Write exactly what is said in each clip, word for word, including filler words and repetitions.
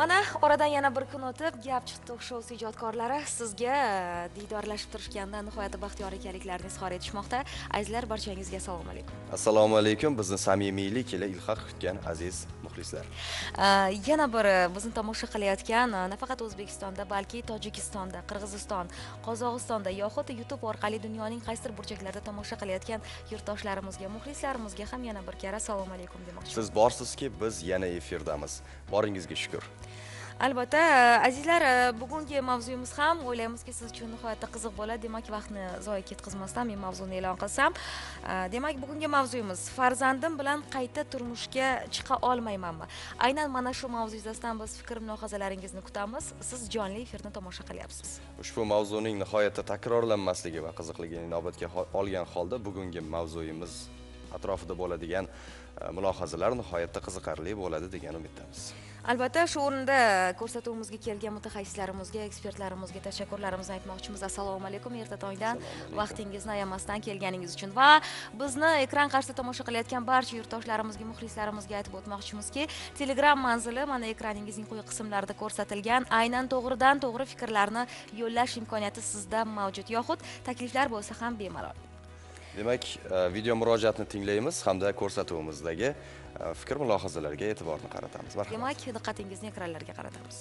Mana oradan yana bir kun o'tib, Gap chiqdi show ijodkorlari sizga diydorlashib turishgandan nihoyatda baxtiyor ekanliklarini izhor etishmoqda. Azizlar, barchangizga assalomu alaykum. Assalomu alaykum. Bizni samimiylik ila ilhaq kutgan aziz muxlislar. Yana bir bizni tomosha qilayotgan nafaqat O'zbekistonda, balki Tojikistonda, Qirg'iziston, Qozog'istonda yoxud YouTube orqali dunyoning qaysidir burchaklarida tomosha qilayotgan yurtdoshlarimizga, muxlislarimizga ham yana bir kar assalomu alaykum demoqchiman. Siz borsizki, biz yana efirdamiz. Boringizga shukr. Albatta, azizlar, bugungi mavzuyimiz ham o'ylaymizki siz uchun nihoyatda qiziq bo'ladi. Demak, vaqtni zoya ketkazmasdan men mavzuni e'lon qilsam, demak, bugungi mavzuyimiz farzandim bilan qayta turmushga chiqa olmaymanmi? Aynan mana shu mavzu yuzasidan biz fikr-mulohazalaringizni kutamiz. Siz jonli efirni tomosha qilyapsiz. Ushbu mavzuning nihoyatda takrorlanmasligi va qiziqligini inobatga olgan holda bugungi mavzuyimiz atrofida bo'ladigan mulohazalar nihoyatda qiziqarli bo'ladi degan umiddamiz. Albatta, shu o'rinda ko'rsatuvimizga kelgan mutaxassislarimizga, ekspertlarimizga tashakkurlarimizni aytmoqchimiz. Assalomu alaykum, erta tongdan vaqtingizni ayamasdan kelganingiz uchun va bizni ekran qarshisida tomosha qilayotgan barcha yurtdoshlarimizga, muxlislarimizga aytib o'tmoqchimizki, Telegram manzili mana ekraningizning quyi qismlarida ko'rsatilgan aynan to'g'ridan to'g'ri fikrlarni yo'llash imkoniyati sizda mavjud, yoxud takliflar bo'lsa ham bemalol. Demak, video murojaatni tinglaymiz hamda ko'rsatuvimizdagi fikr mulohazalarga e'tiborni qaratamiz. Marhamat. Demak, diqqatingizni ekranlarga qaratamiz.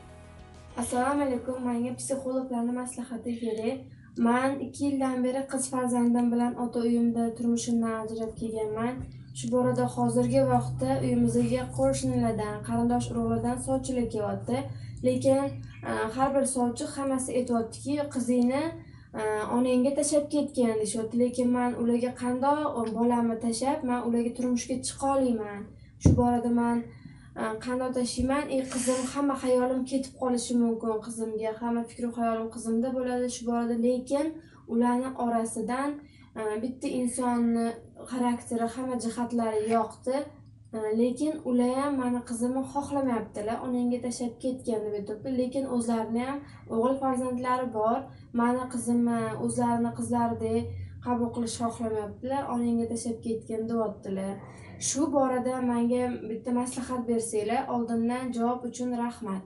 Assalomu alaykum. Menga psixologlarning maslahati kerak. Men ikki yildan beri qiz farzandim bilan ota uyimda turmushimdan ajrab kelganman. Shu borada hozirgi vaqtda uyimizga qo'shnilardan, qarindosh urug'lardan sovchilar kelyapti. Lekin har bir sovchi hammasi aytayaptiki, qizingni onangga tashab ketgan deyapti. Lekin men ularga qanday bolamni tashab, men ularga turmushga chiqa olmayman. Shu borada men qanday tashiyman? Ey qizim, hamma xayolim ketib qolishi mumkin qizimga, hamma fikr xayolim qizimda bo'ladi. Shu borada lekin ularning orasidan bitta insonni xarakteri, hamma jihatlari yoqdi. Lekin ular ham meni qizimni xohlamayaptilar, onangga tashab ketgan deb aytibdi. Lekin o'zlarining ham o'g'il farzandlari bor. Meni qizimni o'zlarini qizlaridek qabul qilish xohlamayaptilar, onangga tashab ketgan deyaptilar. Shu borada menga bitta maslahat bersanglar, oldindan javob uchun rahmat.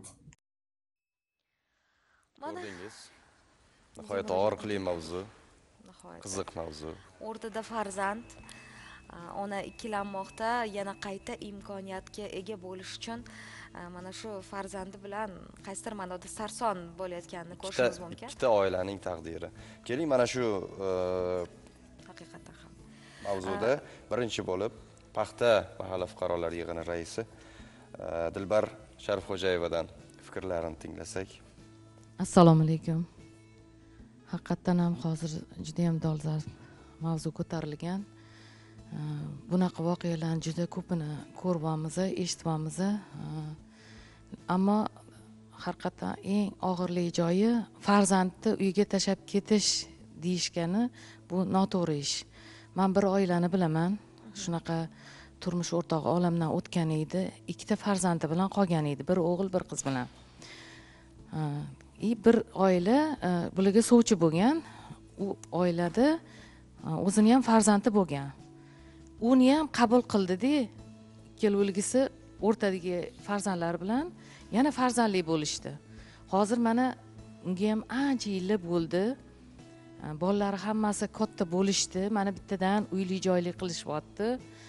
Ko'rdingiz? Nihoyat og'riqli mavzu. Qiziq mavzu. O'rtada farzand, ona ikkilanmoqda, yana qayta imkoniyatga ega bo'lish uchun mana shu farzandi bilan qaysidir ma'noda sarson bo'layotganini ko'rishimiz mumkin. Ikkita oilaning taqdiri. Keling, mana shu haqiqatan ham mavzuda birinchi bo'lib Paxta mahalla fuqarolar yig'ini raisi Dilbar Sharifxo'jayevadan fikrlarini tinglasak. Assalomu alaykum. Haqiqatan ham hozir juda ham dolzarb mavzu ko'tarilgan. Bunaqa voqealarni juda ko'pini ko'ryapmiz, eshityapmiz. Ammo haqiqatan eng og'irli joyi farzandni uyga tashab ketish deyishgani bu noto'g'ri ish. Men bir oilani bilaman. Shunaqa turmush o'rtog'i olamdan o'tgan edi. Ikkita farzandi bilan qolgan edi. Bir o'g'il, bir qiz bilan. Bir oila bularga sovchi bo'lgan. U oilada o'zini ham farzandi bo'lgan. Uni ham qabul qildi-da, keluvligisi o'rtadagi farzandlari bilan yana farzandli bo'lishdi. Hozir mana unga ham ancha yillar bo'ldi. Bolalari hammasi katta bo'lishdi. Mana bittadan uyli joyli qilishyapti.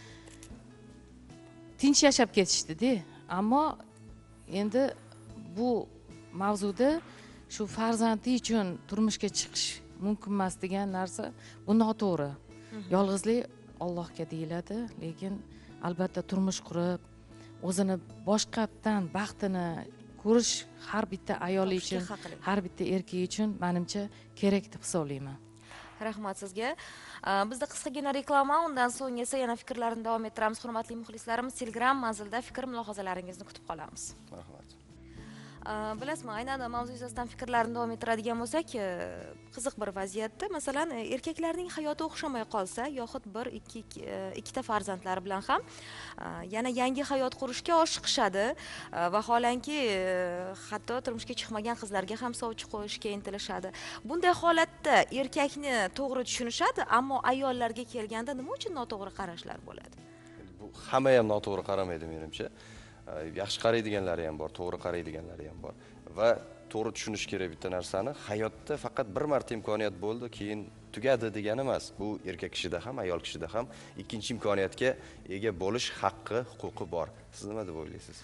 Tinch yashab ketishdi-da. Ammo endi bu mavzuda shu farzandi uchun turmushga chiqish mumkin emas degan narsa bu noto'g'ri. Yolg'izlik Allohga deyiladi, lekin albatta turmush qurib, o'zini boshqatdan baxtini ko'rish har bitta ayol uchun, har bitta erkak uchun menimcha kerak deb hisoblayman. Rahmat sizga. Bizda qisqagina reklama, undan so'ng esa yana fikrlarni davom ettiramiz. Hurmatli muxlislarimiz, Telegram manzilida fikr mulohazalaringizni kutib qolamiz. Rahmat. Bilasizmi, aynan mavzu yuzasidan fikrlarni davom ettiradigan bo'lsak, qiziq bir vaziyatda, masalan, erkaklarning hayoti o'xshamay qolsa, yoxud bir ikki ikkita farzandlari bilan ham yana yangi hayot qurishga oshiqishadi. Vaholanki, hatto turmushga chiqmagan qizlarga ham sovchi qo'yishga intilishadi. Bunday holatda erkakni to'g'ri tushunishadi, ammo ayollarga kelganda nima uchun noto'g'ri qarashlar bo'ladi? Bu hamma ham noto'g'ri qaramaydi menimcha. yaxshi qaraydiganlari ham bor, to'g'ri qaraydiganlari ham bor. Va to'g'ri tushunish kerak bitta narsani, hayotda faqat bir marta imkoniyat bo'ldi, keyin tugadi degani emas. Bu erkak kishida ham, ayol kishida ham ikkinchi imkoniyatga ega bo'lish haqqi, huquqi bor. Siz nima deb o'ylaysiz?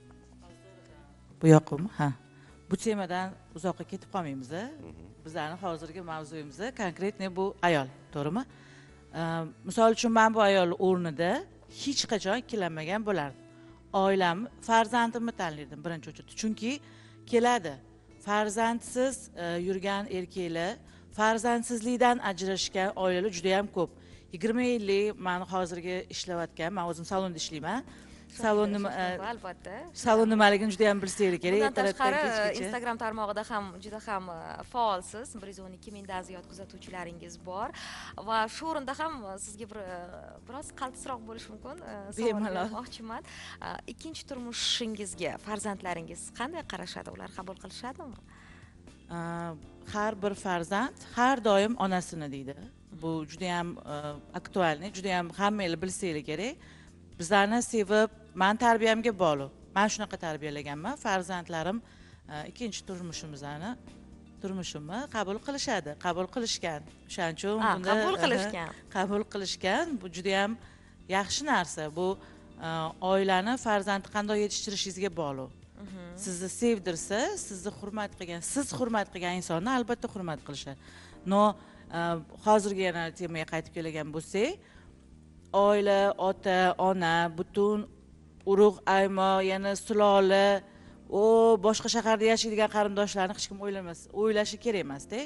Bu yoqimi? Ha. Bu temadan uzoqqa ketib qolmaymiz. Bizlarning hozirgi mavzuyimiz konkretni bu ayol, to'g'rimi? Misol uchun men bu ayol o'rnida hech qachon ikkilanmagan bo'lardim. Oilam, farzandimni tanlardim birinchi o'rinda. Chunki keladi. Farzandsiz yurgan erkaklar, farzandsizlikdan ajrashgan oilalar juda ham ko'p. yigirma yillik men hozirgi ishlayotgan, men o'zim salonda ishlayman. Salon nima albatta. Salon nimaligini juda ham bilsangiz kerak. Bundan tashqari Instagram tarmog'ida ham juda ham faolsiz. bir yuz o'n ikki mingdan ziyod kuzatuvchilaringiz bor va shu o'rinda ham sizga bir biroz qaltisroq bo'lishi mumkin. Savol bermoqchiman. Ikkinchi turmushingizga farzandlaringiz qanday qarashadi? Ular qabul qilishadimi? Har bir farzand har doim onasini deydi. Bu juda ham aktualni, juda ham hammangiz bilsangiz kerak. Bizlarni sevib, men tarbiyamga bog'liq. Men shunaqa tarbiyalaganman. Farzandlarim ikkinchi turmushimizni, turmushimni qabul qilishadi, qabul qilishgan. O'shaning uchun bunda qabul qilishgan. Qabul qilishgan. Bu juda ham yaxshi narsa. Bu oilani farzandni qanday yetishtirishingizga bog'liq. Sizni sevdirsa, sizni hurmat qilgan, siz hurmat qilgan insonni albatta hurmat qilishadi. No, hozirgi yana temaga qaytib kelgan bo'lsak, oila, ota, ona, butun urug' aymo, yana sulola, o boshqa shaharda yashaydigan qarindoshlarni hech kim o'ylamas, o'ylashi kerak emas-da.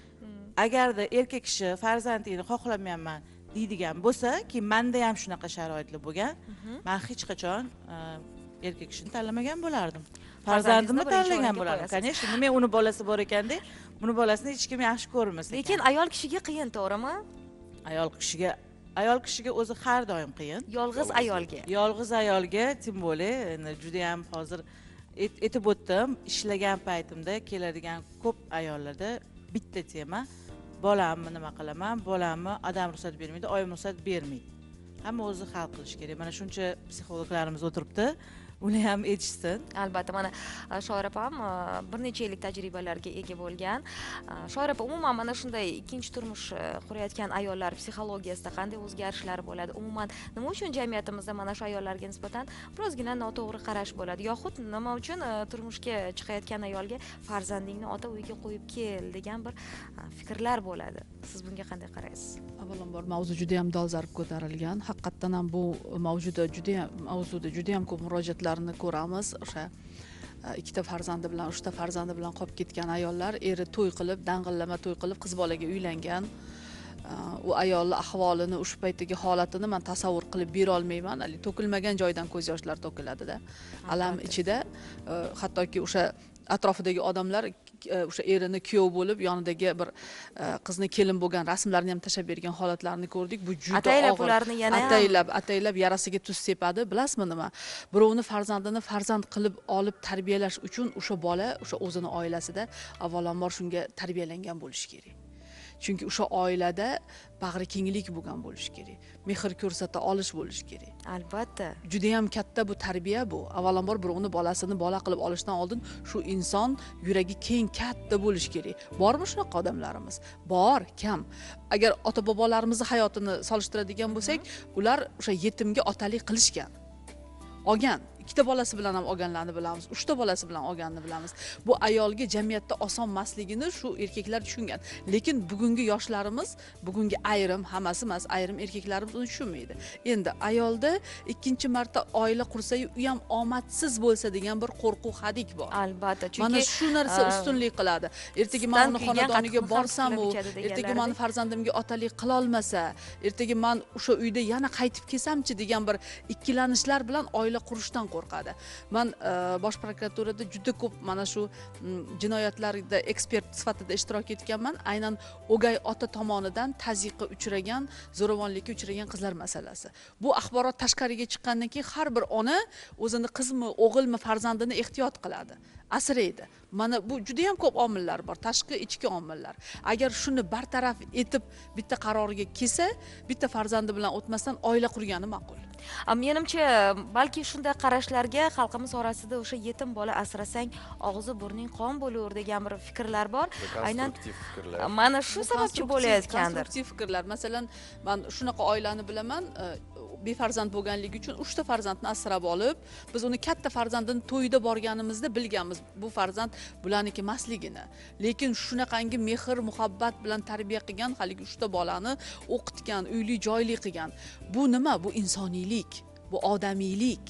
Agarda erkak kishi farzandini xohlamayman deydigan bo'lsa, ki menda ham shunaqa sharoitlar bo'lgan, men hech qachon erkak kishini tanlamagan bo'lardim. Farzandimni tanlagan bo'lardim. Конечно, nima uni bolasi bor ekanda, buni bolasini hech kim yaxshi ko'rmas ekan. Lekin ayol kishiga qiyin, to'g'rimi? Ayol kishiga Ayol kishiga o'zi har doim qiyin. Yolg'iz ayolga. Yolg'iz ayolga, tim bo'le, juda ham hozir aytib o'tdim, ishlagan paytimda keladigan ko'p ayollarda bitta tema, bolamni nima qilaman, bolamni odam ruxsat bermaydi, oyim ruxsat bermaydi. Hamma o'zi hal qilish kerak. Mana shuncha psixologlarimiz o'tiribdi. Uni ham aytishsin. Albatta, mana Shoira opam bir necha yillik tajribalarga ega bo'lgan. Shoira opa, umuman mana shunday ikkinchi turmush qurayotgan ayollar psixologiyasida qanday o'zgarishlar bo'ladi? Umuman nima uchun jamiyatimizda mana shu ayollarga nisbatan birozgina noto'g'ri qarash bo'ladi? Yoxud nima uchun turmushga chiqayotgan ayolga farzandingni ota uyiga qo'yib kel degan bir fikrlar bo'ladi? Siz bunga qanday qaraysiz? Avvalambor mavzu juda ham dolzarb ko'tarilgan. Haqiqatdan ham bu mavzuda juda ham mavzuda juda ham ko'p murojaatlarni ko'ramiz. O'sha ikkita farzandi bilan, uchta farzandi bilan qolib ketgan ayollar, eri to'y qilib, dang'illama to'y qilib qiz bolaga uylangan. U ayolning ahvolini, o'sha paytdagi holatini men tasavvur qilib bera olmayman. Ali to'kilmagan joydan ko'z yoshlar to'kiladi-da. Alam ichida, hattoki o'sha atrofidagi odamlar o'sha erini kuyov bo'lib, yonidagi bir qizni kelin bo'lgan rasmlarni ham tashab bergan holatlarni ko'rdik. Bu juda ataylab ularni yana ataylab, ataylab yarasiga tuz sepadi. Bilasizmi nima? Birovni farzandini farzand qilib olib tarbiyalash uchun o'sha bola, o'sha o'zini oilasida avvalambor shunga tarbiyalangan bo'lishi kerak. Chunki o'sha oilada bag'ri kenglik bo'lgan bo'lishi kerak. Mehr ko'rsata olish bo'lishi kerak. Albatta. Juda ham katta bu tarbiya bu. Avvalambor birovni bolasini bola qilib olishdan oldin shu inson yuragi keng, katta bo'lishi kerak. Bormi shunaqa odamlarimiz? Bor, kam. Agar ota-bobolarimizni hayotini solishtiradigan bo'lsak, ular o'sha yetimga otalik qilishgan. Olgan. Ikkita bolasi bilan ham olganlarni bilamiz, uchta bolasi bilan olganini bilamiz. Bu ayolga jamiyatda oson emasligini shu erkaklar tushungan. Lekin bugungi yoshlarimiz, bugungi ayrim, hammasi emas, ayrim erkaklarimiz uni tushunmaydi. Endi ayolda ikkinchi marta oila qursa-yu, u ham omadsiz bo'lsa degan bir qo'rquv hadik bor. Albatta, chunki mana shu narsa ustunlik qiladi. Ertaga men uni xonadoniga borsam, u ertaga meni farzandimga otalik qila olmasa, ertaga men o'sha uyda yana qaytib kelsam-chi degan bir ikkilanishlar bilan oila qurishdan qo'rqadi. Men bosh prokuraturada juda ko'p mana shu jinoyatlarda ekspert sifatida ishtirok etganman. Aynan o'gay ota tomonidan tazyiqqa uchragan, zo'ravonlikka uchragan qizlar masalasi. Bu axborot tashqariga chiqqandan keyin har bir ona o'zini qizmi, o'g'ilmi, farzandini ehtiyot qiladi, asraydi. Mana bu juda ham ko'p omillar bor, tashqi, ichki omillar. Agar shuni bartaraf etib bitta qarorga kelsa, bitta farzandi bilan o'tmasdan oila qurgani ma'qul. Menimcha, balki shunday qarash yoshlarga xalqimiz orasida o'sha yetim bola asrasang og'zi burning qon bo'laver degan bir fikrlar bor. Aynan mana shu sababchi bo'layotgandir. Konstruktiv fikrlar. Masalan, men shunaqa oilani bilaman, befarzand bo'lganligi uchun uchta farzandni asrab olib, biz uni katta farzandini to'yida borganimizda bilganmiz, bu farzand bularniki emasligini. Lekin shunaqangi mehr, muhabbat bilan tarbiya qilgan, haligi uchta bolani o'qitgan, uyli, joyli qilgan. Bu nima? Bu insoniylik, bu odamiylik.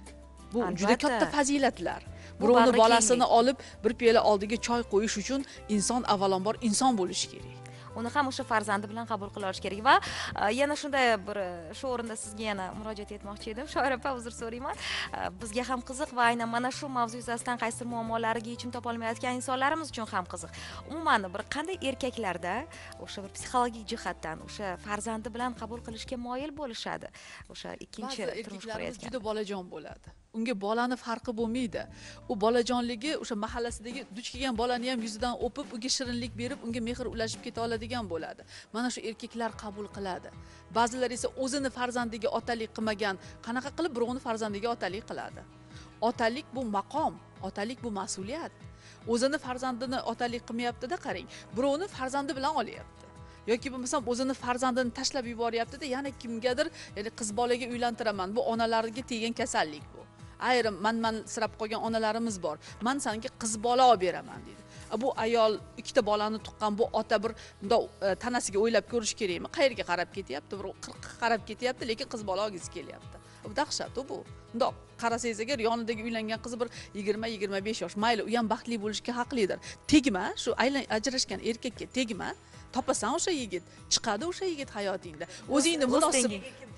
Bu juda katta fazilatlar. Birovni bolasini olib bir piyola oldiga choy qo'yish uchun inson avvalambor inson bo'lishi kerak. Uni ham o'sha farzandi bilan qabul qila olish kerak. Va yana shunday bir shu o'rinda sizga yana murojaat etmoqchi edim. Shoir opa, uzr so'rayman. Bizga ham qiziq va aynan mana shu mavzu yuzasidan qaysi muammolariga yechim topa olmayotgan insonlarimiz uchun ham qiziq. Umuman bir qanday erkaklarda o'sha bir psixologik jihatdan o'sha farzandi bilan qabul qilishga moyil bo'lishadi. O'sha ikkinchi turmush qurayotgan. Juda bolajon bo'ladi. Unga bolani farqi bo'lmaydi. U bolajonligi o'sha mahallasidagi duch kelgan bolani ham yuzidan o'pib, unga shirinlik berib, unga mehr ulashib keta oladigan bo'ladi. Mana shu erkaklar qabul qiladi. Ba'zilar esa o'zini farzandiga otalik qilmagan, qanaqa qilib birovni farzandiga otalik qiladi. Otalik bu maqom, otalik bu mas'uliyat. O'zini farzandini otalik qilmayapti-da, qarang. Birovni farzandi bilan olyapti. Yoki bo'lmasam o'zini farzandini tashlab yuboryapti-da, yana kimgadir, ya'ni qiz bolaga uylantiraman. Bu onalarga tegan kasallik bu. Ayrim man-man sirab qolgan onalarimiz bor. Men senga qiz bola olib beraman dedi. Bu ayol ikkita bolani tuqqan bu ota bir bundoq tanasiga o'ylab ko'rish kerakmi? Qayerga qarab ketyapti? Bir qirqqa qarab ketyapti, lekin qiz bola olgisi kelyapti. Bu dahshat bu. Bundoq qarasangiz agar yonidagi uylangan qiz bir yigirma yigirma besh yosh, mayli, u ham baxtli bo'lishga haqlidir. Tegma, shu ajrashgan erkakka tegma. Topasan o'sha yigit, chiqadi o'sha yigit hayotingda. O'zingni munosib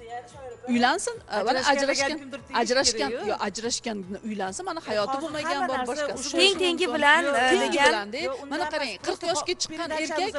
uylansin, mana ajrashgan, ajrashgan, yo ajrashgan uylansin, mana hayoti bo'lmagan bor boshqasi. Teng tengi bilan degan. Mana qarang, qirq yoshga chiqqan erkak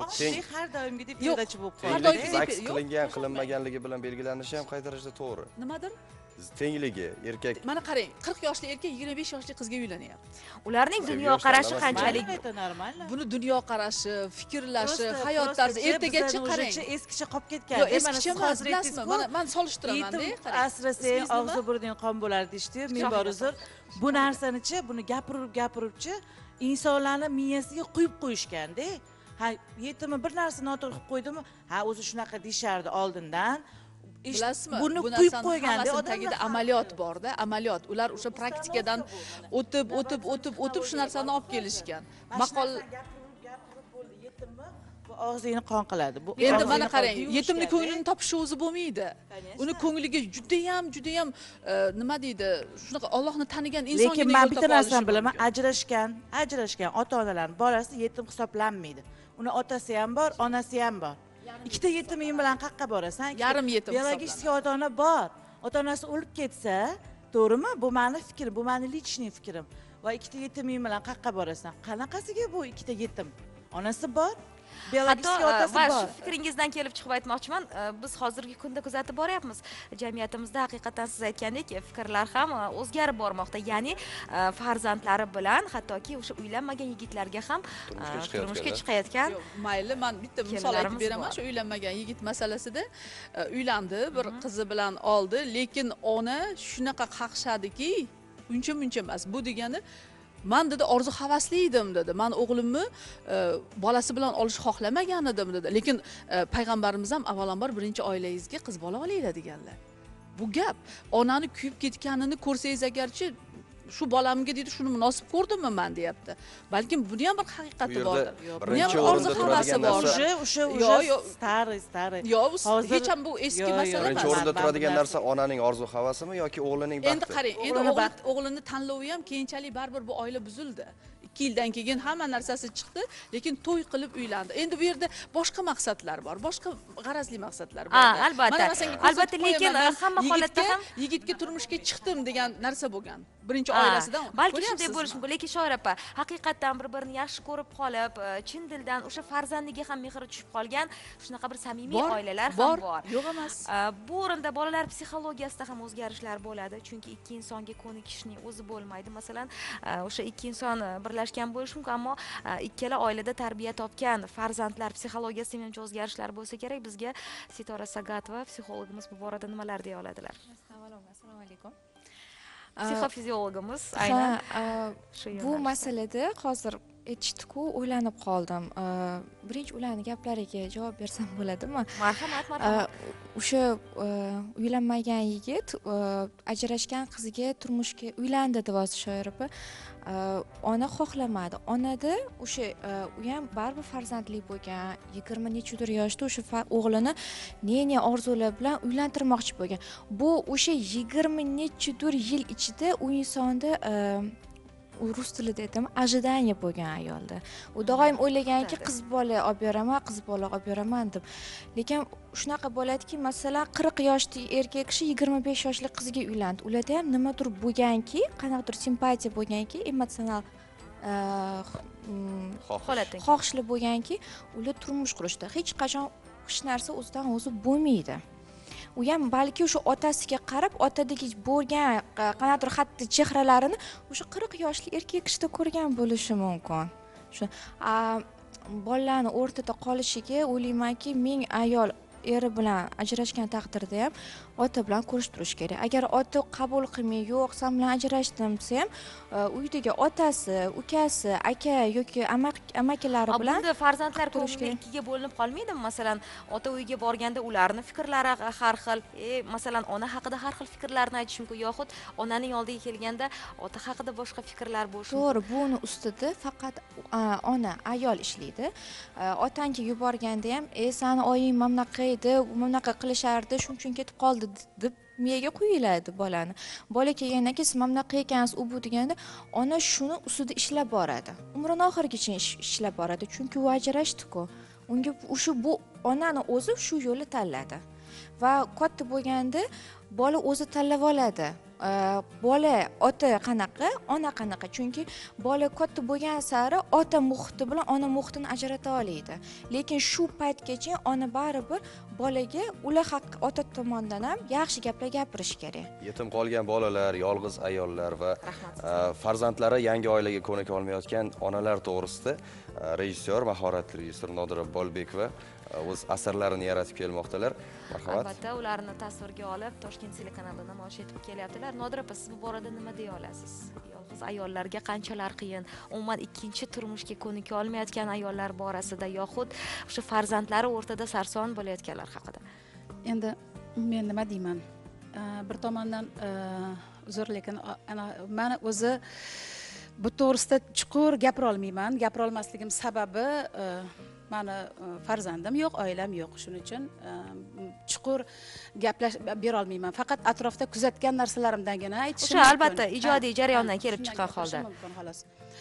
har doimgidek piyodachi bo'lib qoldi. Zaks qilingan, qilinmaganligi bilan belgilanishi ham qay darajada to'g'ri. Nimadir? Tengligi, erkak. Mana qarang, qirq yoshli erkak yigirma besh yoshli qizga uylanyapti. Ularning dunyo qarashi qanchalik? Buni dunyo qarashi, fikrlashi, hayot tarzi ertagacha qarang. Eskicha qolib ketgan. Yo, eskicha emas, bilasizmi? Mana men solishtiraman-da, qarang. Asrasang og'zi burning qon bo'lar deydi. Men bor uzr. Bu narsani-chi, buni gapirib gapiribchi insonlarni miyasiga quyib qo'yishgan-da. Ha, yetimni bir narsa noto'g'ri qilib qo'ydimi? Ha, o'zi shunaqa deyishardi oldindan. Bilasizmi? Buni quyib qo'yganda odamda amaliyot bor-da, amaliyot. Ular o'sha praktikadan o'tib, o'tib, o'tib, o'tib shu narsani olib kelishgan. Maqol gapirib bo'ldi, yetimmi? Bu og'zini qon qiladi. Bu endi mana qarang, yetimni ko'nglini topish o'zi bo'lmaydi. Uni ko'ngliga juda ham, juda ham nima deydi, shunaqa Allohni tanigan insongina lekin men bitta narsani bilaman, ajrashgan, ajrashgan ota-onalarning bolasi yetim hisoblanmaydi. Uni otasi ham bor, onasi ham bor. Ikkita yetiming bilan qayerga borasan? Yarim yetim. Biologik ota-ona bor. Ota-onasi o'lib ketsa, to'g'rimi? Bu meni fikrim, bu meni lichniy fikrim. Va ikkita yetiming bilan qayerga borasan? Qanaqasiga bu ikkita yetim? Onasi bor, biologik otasi va bor. shu fikringizdan kelib chiqib aytmoqchiman, biz hozirgi kunda kuzatib boryapmiz. Jamiyatimizda haqiqatan siz aytgandek fikrlar ham o'zgarib bormoqda. Ya'ni farzandlari bilan hattoki o'sha uylanmagan yigitlarga ham turmushga chiqayotgan. Mayli, men bitta misol aytib beraman shu uylanmagan yigit masalasida. Uylandi, bir qizi bilan oldi, lekin ona shunaqa qaqshadiki, uncha-muncha emas. Bu degani men dedi orzu havasli edim dedi. Men o'g'limni bolasi bilan olish xohlamagan edim dedi. Lekin payg'ambarimiz ham avvalambor birinchi oilangizga qiz bola olinglar deganlar. Bu gap onani kuyib ketganini ko'rsangiz agarchi shu bolamga deydi, shuni munosib ko'rdimmi men deyapti. Balkim buni ham bir haqiqati bordir. Buni ham orzu havasi bor. O'sha o'sha stari, stari. Yo, hech ham bu eski masala emas. Birinchi o'rinda turadigan narsa onaning orzu havasimi yoki o'g'lining baxti? Endi qarang, endi o'g'lini tanlovi ham keyinchalik baribir bu oila buzildi. ikki yildan keyin hamma narsasi chiqdi, lekin to'y qilib uylandi. Endi bu yerda boshqa maqsadlar bor, boshqa g'arazli maqsadlar bor. Ha, albatta. Albatta, lekin hamma holatda ham yigitga turmushga chiqdim degan narsa bo'lgan. Birinchi oilasidan. Balki shunday bo'lishi mumkin, lekin Shoir opa, haqiqatan bir-birini yaxshi ko'rib qolib, chin dildan o'sha farzandiga ham mehr tushib qolgan shunaqa bir samimiy oilalar ham bor. Yo'q emas. Bu o'rinda bolalar psixologiyasida ham o'zgarishlar bo'ladi, chunki ikki insonga ko'nikishning o'zi bo'lmaydi. Masalan, o'sha ikki inson birlashgan bo'lishi mumkin, ammo ikkala oilada tarbiya topgan farzandlar psixologiyasida menimcha o'zgarishlar bo'lsa kerak. Bizga Sitora Sagatova psixologimiz bu borada nimalar deya oladilar? Assalomu alaykum. psixofiziologimiz aynan shu bu masalada hozir aytishdi-ku, o'ylanib qoldim. Birinchi ularning gaplariga javob bersam bo'ladimi? Marhamat, marhamat. O'sha uylanmagan yigit ajrashgan qiziga turmushga uylandi deb yozdi shoir opa. Ona xohlamadi. Onada o'sha u ham baribir farzandli bo'lgan, yigirma nechidir yoshda o'sha o'g'lini ne-ne orzular bilan uylantirmoqchi bo'lgan. Bu o'sha yigirma nechidir yil ichida u insonda rus tilida aytaman, ожидание bo'lgan ayolda. U doim o'ylaganki, qiz bola olib beraman, qiz bola olib beraman deb. Lekin shunaqa bo'ladiki, masalan, qirq yoshli erkak kishi yigirma besh yoshli qizga uylandi. Ularda ham nimadir bo'lganki, qanaqadir simpatiya bo'lganki, emotsional xohishli bo'lganki, ular turmush qurishdi. Hech qachon hech narsa o'zidan o'zi bo'lmaydi. U ham balki o'sha otasiga qarab, otadagi bo'lgan qanaqadir xatti chehralarini o'sha qirq yoshli erkak kishida ko'rgan bo'lishi mumkin. Shu bolalarni o'rtada qolishiga o'ylaymanki, ming ayol eri bilan ajrashgan taqdirda ham ota bilan ko'rishib turish kerak. Agar ota qabul qilmay, yo'q, sen bilan ajrashdim desa ham, uydagi otasi, ukasi, aka yoki amakilari bilan bunda farzandlar ko'ngli ikkiga bo'linib qolmaydimi? Masalan, ota uyiga borganda ularning fikrlari har xil, e, masalan, ona haqida har xil fikrlarni aytish mumkin, yoxud onaning oldiga kelganda ota haqida boshqa fikrlar bo'lishi mumkin. To'g'ri, buni ustida faqat ona, ayol ishlaydi. Otangga yuborganda ham, "E, seni oying mamnaqa edi, u mamnaqa qilishardi, shuning uchun ketib qoldi" deb miyaga qo'yiladi bolani. Bola kelgandan keyin siz mamnaqa ekansiz, u bu deganda ona shuni ustida ishlab boradi. Umrini oxirigacha ishlab boradi, chunki u ajrashdi-ku. Unga o'sha bu onani o'zi shu yo'lni tanladi. Va katta bo'lganda bola o'zi tanlab oladi. Bola ota qanaqa, ona qanaqa. Chunki bola katta bo'lgan sari ota muhiti bilan ona muhitini ajrata oladi. Lekin shu paytgacha ona baribir bolaga ular haq ota tomonidan ham yaxshi gaplar gapirish kerak. Yetim qolgan bolalar, yolg'iz ayollar va farzandlari yangi oilaga ko'nika olmayotgan onalar to'g'risida rejissyor, mahoratli rejissyor Nodira Bolbekova o'z asarlarini yaratib kelmoqdalar. Marhamat. Albatta, ularni tasvirga olib Toshkent telekanalida namoyish etib kelyaptilar. Nodira opa, siz bu borada nima deya olasiz? Yolg'iz ayollarga qanchalar qiyin, umuman ikkinchi turmushga ko'nika olmayotgan ayollar borasida, yoxud o'sha farzandlari o'rtada sarson bo'layotganlar haqida. Endi men nima deyman? Bir tomondan uzr, lekin men o'zi bu to'g'risida chuqur gapira olmayman. Gapira olmasligim sababi mani farzandim yo'q, oilam yo'q. Shuning uchun chuqur gaplash bera olmayman. Faqat atrofda kuzatgan narsalarimdangina aytishim mumkin. O'sha albatta ijodiy jarayondan kelib chiqqan holda. Xolos.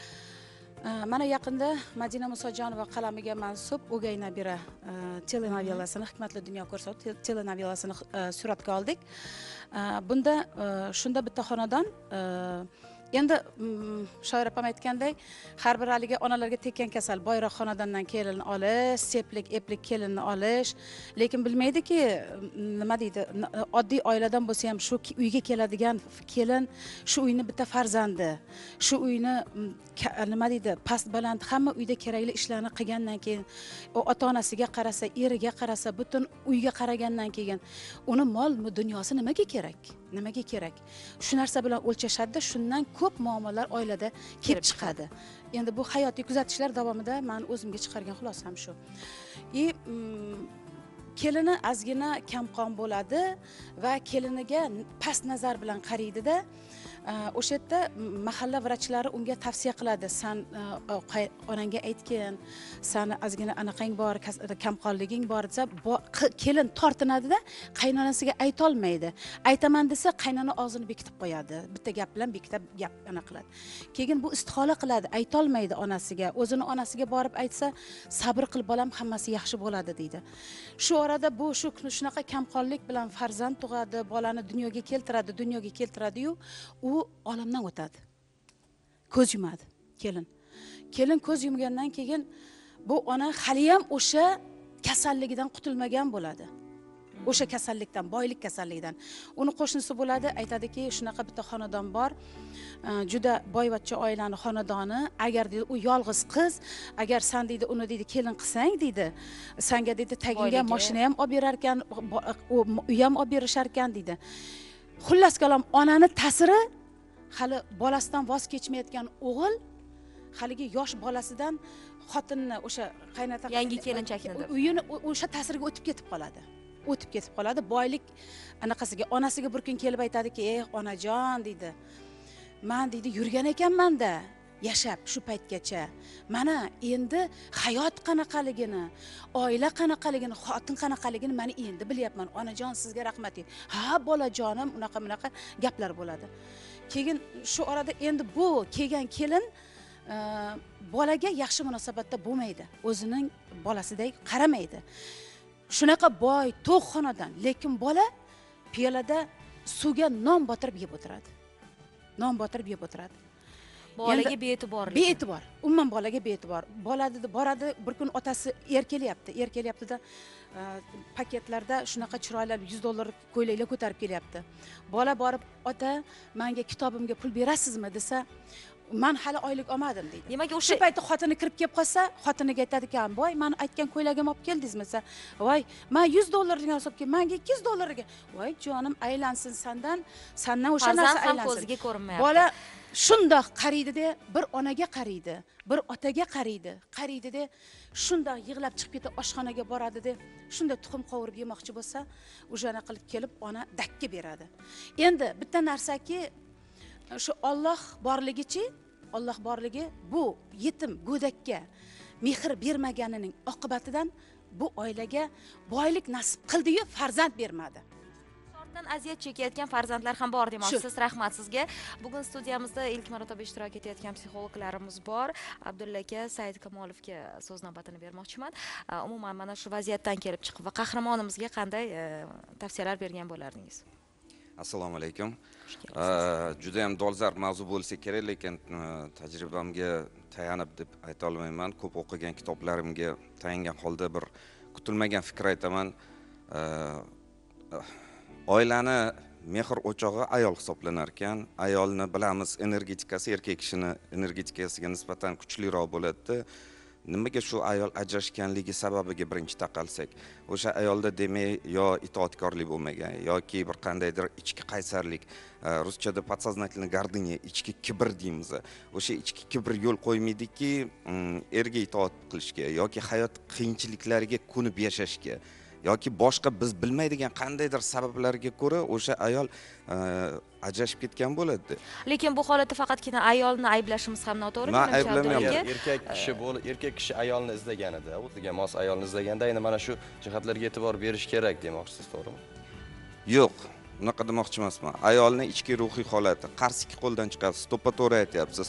Mana yaqinda Madina Musojonova qalamiga mansub O'gay nabira telenovelasini, Hikmatli dunyo ko'rsatdi telenovelasini suratga oldik. Bunda shunda bitta xonadon, endi shoir opam aytganday, har bir haliga onalarga tekkan kasal, boyroq xonadondan kelin olish, seplik, eplik kelinni olish, lekin bilmaydiki, nima deydi, oddiy oiladan bo'lsa ham shu uyga keladigan kelin, shu uyni bitta farzandi, shu uyni nima deydi, past baland hamma uyda kerakli ishlarni qilgandan keyin, u ota-onasiga qarasa, eriga qarasa, butun uyga qaragandan keyin, uni mol dunyosi nimaga kerak? Nimaga kerak? Shu narsa bilan o'lchashadi, shundan ko'p muammolar oilada kelib chiqadi. Endi bu hayotiy kuzatishlar davomida men o'zimga chiqargan xulosam shu. И kelini ozgina kamqon bo'ladi va keliniga past nazar bilan qaraydi-da, o'sha yerda mahalla vrachlari unga tavsiya qiladi, san onangga aytgin, sani ozgina anaqang bor, kamqonliging bor desa, kelin tortinadi-da, qaynonasiga ayta olmaydi. Aytaman desa, qaynona og'zini bekitib qo'yadi. Bitta gap bilan bekitib gap ana qiladi. Keyin bu istihola qiladi, ayta olmaydi onasiga. O'zini onasiga borib aytsa, sabr qil bolam, hammasi yaxshi bo'ladi deydi. Shu orada bu shu shunaqa kamqonlik bilan farzand tug'adi, bolani dunyoga keltiradi, dunyoga keltiradi-yu, u olamdan o'tadi. Ko'z yumadi kelin. Kelin ko'z yumgandan keyin bu ona hali ham o'sha kasalligidan qutulmagan bo'ladi. O'sha kasallikdan, boylik kasalligidan. Uni qo'shnisi bo'ladi, aytadiki, shunaqa bitta xonadon bor, juda boyvachcha oilani xonadoni, agar deydi u yolg'iz qiz, agar sen deydi uni deydi kelin qilsang deydi, senga deydi taginga mashina ham olib berar ekan, uy ham olib berishar ekan deydi. Xullas kalom, onani ta'siri hali bolasidan voz kechmayotgan o'g'il haligi yosh bolasidan xotinni o'sha qaynota yangi kelinchakni deb uyini o'sha ta'sirga o'tib ketib qoladi. O'tib ketib qoladi. Boylik anaqasiga, onasiga bir kun kelib aytadiki, "Ey onajon" deydi. "Men deydi yurgan ekanman-da, yashab shu paytgacha. Mana endi hayot qanaqaligini, oila qanaqaligini, xotin qanaqaligini men endi bilyapman. Onajon, sizga rahmat" deydi. "Ha, bolajonim", unaqa-bunaqa gaplar bo'ladi. Keyin shu orada endi bu kelgan kelin bolaga yaxshi munosabatda bo'lmaydi. O'zining bolasidek qaramaydi. Shunaqa boy, to'q xonadon, lekin bola piyolada suvga non botirib yeb o'tiradi. Non botirib yeb o'tiradi. Bolaga bee'tibor. Bee'tibor. Umuman bolaga bee'tibor. Boladi, boradi, bir kun otasi erkelyapti. Erkelyapti-da paketlarda shunaqa chiroyli yuz dollar ko'ylaklar ko'tarib kelyapti. Bola borib, "Ota, menga kitobimga pul berasizmi?" desa, "Men hali oylik olmadim" deydi. Demak, o'sha paytda xotini kirib kelib qolsa, xotiniga aytadi-kan, "Voy, men aytgan ko'ylagimni olib keldingizmi?" desa, "Voy, men yuz dollarga olib keldim, menga ikki yuz dollarga." "Voy, jonim, aylansin sendan, sendan o'sha narsa aylansin." ko'ziga ko'rinmayapti. Bola shundoq qaraydi-da, bir onaga qaraydi, bir otaga qaraydi, qaraydi-da, shundoq yig'lab chiqib ketib oshxonaga boradi-da, shunda tuxum qovurib yemoqchi bo'lsa, o'shana qilib kelib ona dakka beradi. Endi bitta narsaki, shu Alloh borligichi, Alloh borligi bu yetim go'dakka mehr bermaganining oqibatidan bu oilaga boylik nasib qildi-yu, farzand bermadi. Ordan aziyat chekayotgan farzandlar ham bor demoqchisiz. Rahmat sizga. Bugun studiyamizda ilk marotaba ishtirok etayotgan psixologlarimiz bor. Abdulla aka, Said Kamolovga so'z navbatini bermoqchiman. Umuman mana shu vaziyatdan kelib chiqib va qahramonimizga qanday tavsiyalar bergan bo'lardingiz? Assalomu alaykum. Juda ham dolzarb mavzu bo'lsa kerak, lekin tajribamga tayanib deb ayta olmayman. Ko'p o'qigan kitoblarimga tayangan holda bir kutilmagan fikr aytaman. Oilani mehr o'chog'i ayol hisoblanar ekan. Ayolni bilamiz, energetikasi erkak kishini energetikasiga nisbatan kuchliroq bo'ladi. Nimaga shu ayol ajrashganligi sababiga birinchi taqalsak, o'sha ayolda demak yo itoatkorlik bo'lmagan yoki bir qandaydir ichki qaysarlik, ruschada подсознательный гордыня, ichki kibr deymiz. O'sha ichki kibr yo'l qo'ymaydiki, erga itoat qilishga yoki hayot qiyinchiliklariga ko'nib yashashga yoki boshqa biz bilmaydigan qandaydir sabablarga ko'ra o'sha ayol ajrashib ketgan bo'ladi. Lekin bu holatda faqatgina ayolni ayblashimiz ham noto'g'ri. Men ayblamayman. Erkak kishi bo'lib, erkak kishi ayolni izlaganida, o'ziga mos ayolni izlaganda endi mana shu jihatlarga e'tibor berish kerak demoqchisiz, to'g'rimi? Yo'q, unaqa demoqchi emasman. Ayolning ichki ruhiy holati qarsi ikki qo'ldan chiqadi. To'ppa-to'g'ri aytyapsiz.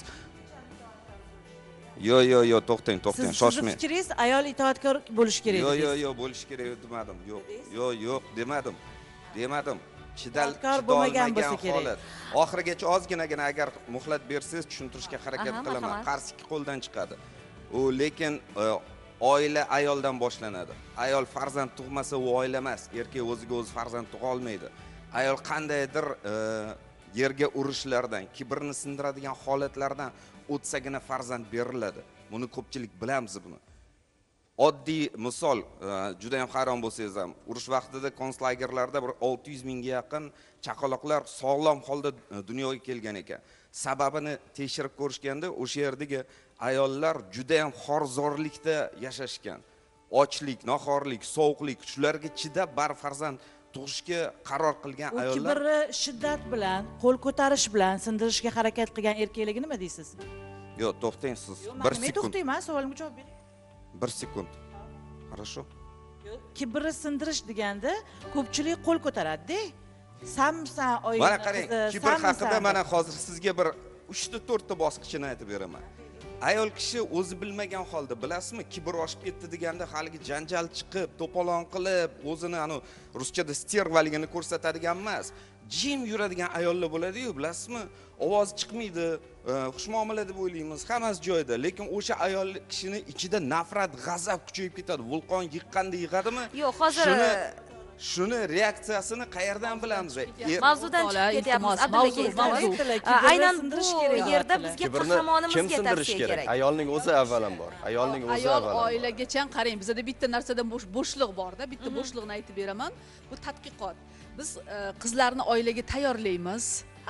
Yo yo yo to'xtang, to'xtang, shoshmang. Siz fikringiz ayol itoatkor bo'lish kerak. Yo yo yo bo'lish kerak demadim. Yo'q. Yo yo'q demadim. Demadim. Chidal bo'lmagan bo'lsa kerak. Oxirigacha ozginagina agar muhlat bersangiz tushuntirishga harakat qilaman. Qarsi ikki qo'ldan chiqadi. U lekin oila ayoldan boshlanadi. Ayol farzand tug'masa u oila emas. Erkak o'ziga o'zi farzand tug'a olmaydi. Ayol qandaydir yerga urishlardan, kibrni sindiradigan holatlardan o'tsagina farzand beriladi. Buni ko'pchilik bilamiz buni. Oddiy misol, juda ham hayron bo'lsangiz ham, urush vaqtida konslagerlarda bir olti yuz mingga yaqin chaqaloqlar sog'lom holda dunyoga kelgan ekan. Sababini tekshirib ko'rishganda o'sha yerdagi ayollar juda ham xorzorlikda yashashgan. Ochlik, noxorlik, sovuqlik, shularga chidab bar farzand tug'ishga qaror qilgan ayollar. U kibri shiddat bilan, qo'l ko'tarish bilan sindirishga harakat qilgan erkakligi nima deysiz? Yo'q, to'xtang siz. bir sekund. Men to'xtayman, savolimga javob bering. bir sekund. Хорошо. Kibri sindirish deganda ko'pchilik qo'l ko'taradi-da. Samsan oila. Mana qarang, kibr haqida mana hozir sizga bir uchta to'rtta bosqichini aytib beraman. Ayol kishi o'zi bilmagan holda, bilasizmi, kibr oshib ketdi deganda haligi janjal chiqib, to'polon qilib, o'zini anu ruschada stervaligini ko'rsatadigan emas. Jim yuradigan ayollar bo'ladi-yu, bilasizmi? Ovoz chiqmaydi, xushmuomala deb o'ylaymiz, hammasi joyida, lekin o'sha ayol kishini ichida nafrat, g'azab kuchayib ketadi. Vulqon yiqqanda yig'adimi? Yo'q, hozir shuni reaksiyasini qayerdan bilamiz? Mavzudan chiqib ketyapmiz. Abdulla, aynan bu yerda bizga qahramonimizga tavsiya kerak. Ayolning o'zi avvalambor. Ayolning o'zi avvalambor. Ayol oilagacha qarang, bizda bitta narsadan bo'shliq bor-da, bitta bo'shliqni aytib beraman. Bu tadqiqot. Biz qizlarni oilaga tayyorlaymiz.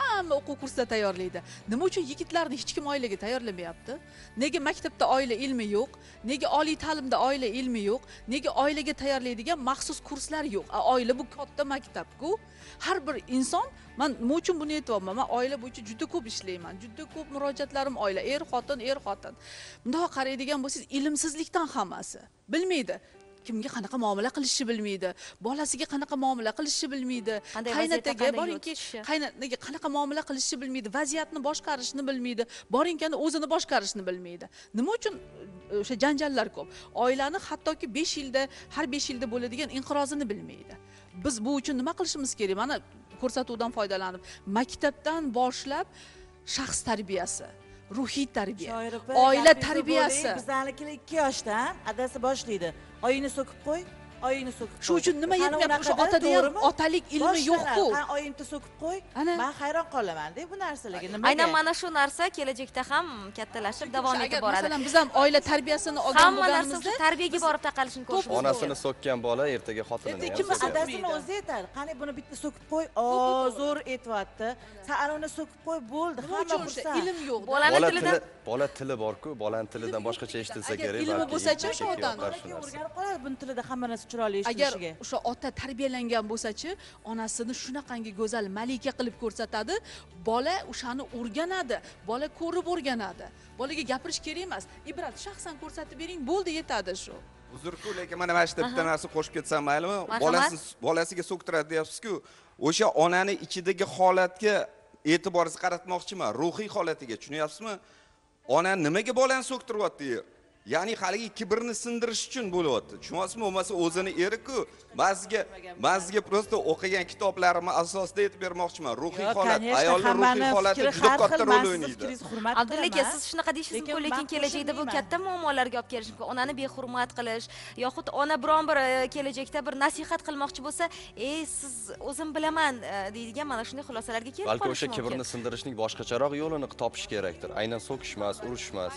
hamma o'quv kursida tayyorlaydi. Nima uchun yigitlarni hech kim oilaga tayyorlamayapti? Nega maktabda oila ilmi yo'q? Nega oliy ta'limda oila ilmi yo'q? Nega oilaga tayyorlaydigan maxsus kurslar yo'q? Oila bu katta maktab-ku. Har bir inson, men nima uchun buni aytyapman? Men oila bo'yicha juda ko'p ishlayman. Juda ko'p murojaatlarim oila, er xotin, er xotin. Bundoq qaraydigan bo'lsangiz, ilmsizlikdan hammasi. Bilmaydi. Kimga qanaqa muomala qilishni bilmaydi, bolasiga qanaqa muomala qilishni bilmaydi, qaynataga boringki, qaynataga qanaqa muomala qilishni bilmaydi, vaziyatni boshqarishni bilmaydi, boringkani o'zini boshqarishni bilmaydi. Nima uchun o'sha janjallar ko'p? Oilani hattoki besh yilda, har besh yilda bo'ladigan inqirozini bilmaydi. Biz bu uchun nima qilishimiz kerak? Mana ko'rsatuvdan foydalanib, maktabdan boshlab shaxs tarbiyasi, ruhiy tarbiya, oila tarbiyasi. Bizlarnikilar ikki yoshdan adasi boshlaydi. Oyingni so'kib qo'y, oyingni so'kib qo'y. Shu uchun nima yetmayapti? O'sha otada ham otalik ilmi yo'q-ku. Ha, oyingni so'kib qo'y. Men hayron qolaman-da bu narsalarga. Nimaga? Aynan mana shu narsa kelajakda ham kattalashib davom etib boradi. Masalan, biz ham oila tarbiyasini olgan bo'lganimizda tarbiyaga borib taqalishini ko'rishimiz kerak. Onasini so'kkan bola ertaga xotinini ham so'kadi. Adasini o'zi aytadi, qani buni bitta so'kib qo'y, o, zo'r aytyapti. Sen ana uni so'kib qo'y, bo'ldi, hamma xursand. Ilm yo'q. Bolani tilidan bola tili bor-ku, bolani tilidan boshqacha eshitilsa kerak. Ilmi bo'lsa-chi o'sha otadan o'rganib qoladi, buni tilida hamma narsa chiroyli eshitilishiga. Agar o'sha ota tarbiyalangan bo'lsa-chi, onasini shunaqangi go'zal malika qilib ko'rsatadi, bola o'shani o'rganadi, bola ko'rib o'rganadi. Bolaga gapirish kerak emas. Ibrat shaxsan ko'rsatib bering, bo'ldi, yetadi shu. Uzr-ku, lekin mana mana shunda bitta narsa qo'shib ketsam maylimi? Bolasi bolasiga so'ktiradi deyapsiz-ku, o'sha onani ichidagi holatga e'tiboringizni qaratmoqchiman, ruhiy holatiga, tushunyapsizmi? Ona nimaga bolani so'ktiryapti? Ya'ni haligi kibrni sindirish uchun bo'lyapti. Tushunyapsizmi? Bo'lmasa o'zini eri-ku. Ba'ziga ba'ziga prosta o'qigan kitoblarim asosida aytib bermoqchiman. Ruhiy holat, ayolning ruhiy holati juda katta rol o'ynaydi. Abdulla aka, siz shunaqa deysiz mumkin, lekin kelajakda bu katta muammolarga olib kelishi mumkin. Onani behurmat qilish yoxud ona biron bir kelajakda bir nasihat qilmoqchi bo'lsa, "Ey, siz o'zim bilaman" deydigan mana shunday xulosalarga kelib qolish mumkin. Balki o'sha kibrni sindirishning boshqacharoq yo'lini topish kerakdir. Aynan so'kishmas, urishmas.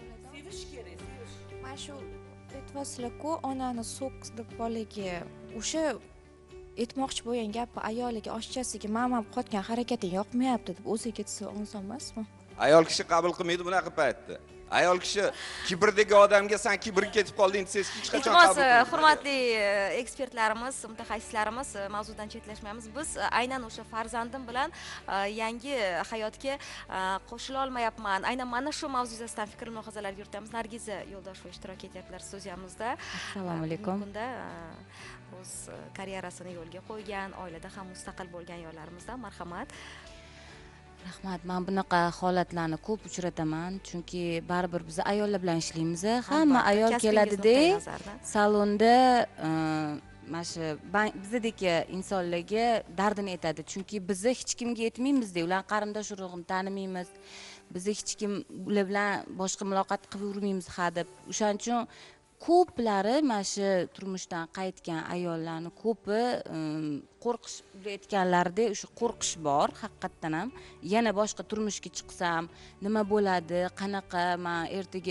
Shu aytyapsizlar-ku, onani so'kdi bolaga o'sha aytmoqchi bo'lgan gapi ayoliga, oshchasiga "Mamam qotgan harakating yoqmayapti" deb o'ziga aytsa oson emasmi? Ayol kishi qabul qilmaydi bunaqa paytda. Ayol kishi kibrdagi odamga "Sen kibrga ketib qolding" desangiz hech qachon qabul qilmaydi. Hurmatli ekspertlarimiz, mutaxassislarimiz, mavzudan chetlashmaymiz. Biz aynan o'sha farzandim bilan yangi hayotga qo'shila olmayapman. Aynan mana shu mavzu yuzasidan fikr mulohazalar yuritamiz. Nargiza Yo'ldosheva ishtirok etyaptilar studiyamizda. Assalomu alaykum. Bunda o'z karyerasini yo'lga qo'ygan, oilada ham mustaqil bo'lgan ayollarimizdan marhamat. Rahmat, men bunaqa holatlarni ko'p uchrataman, chunki baribir biz ayollar bilan ishlaymiz. Hamma ayol keladi-da, salonda mana shu bizdek insonlarga dardini aytadi, chunki biz hech kimga aytmaymiz-da, ular qarindosh urug'ini tanimaymiz. Biz hech kim ular bilan boshqa muloqot qilib yurmaymiz ha deb. O'shaning uchun ko'plari mana shu turmushdan qaytgan ayollarni ko'pi qo'rqish aytganlarda o'sha qo'rqish bor haqiqatdan ham. Yana boshqa turmushga chiqsam nima bo'ladi, qanaqa, men ertaga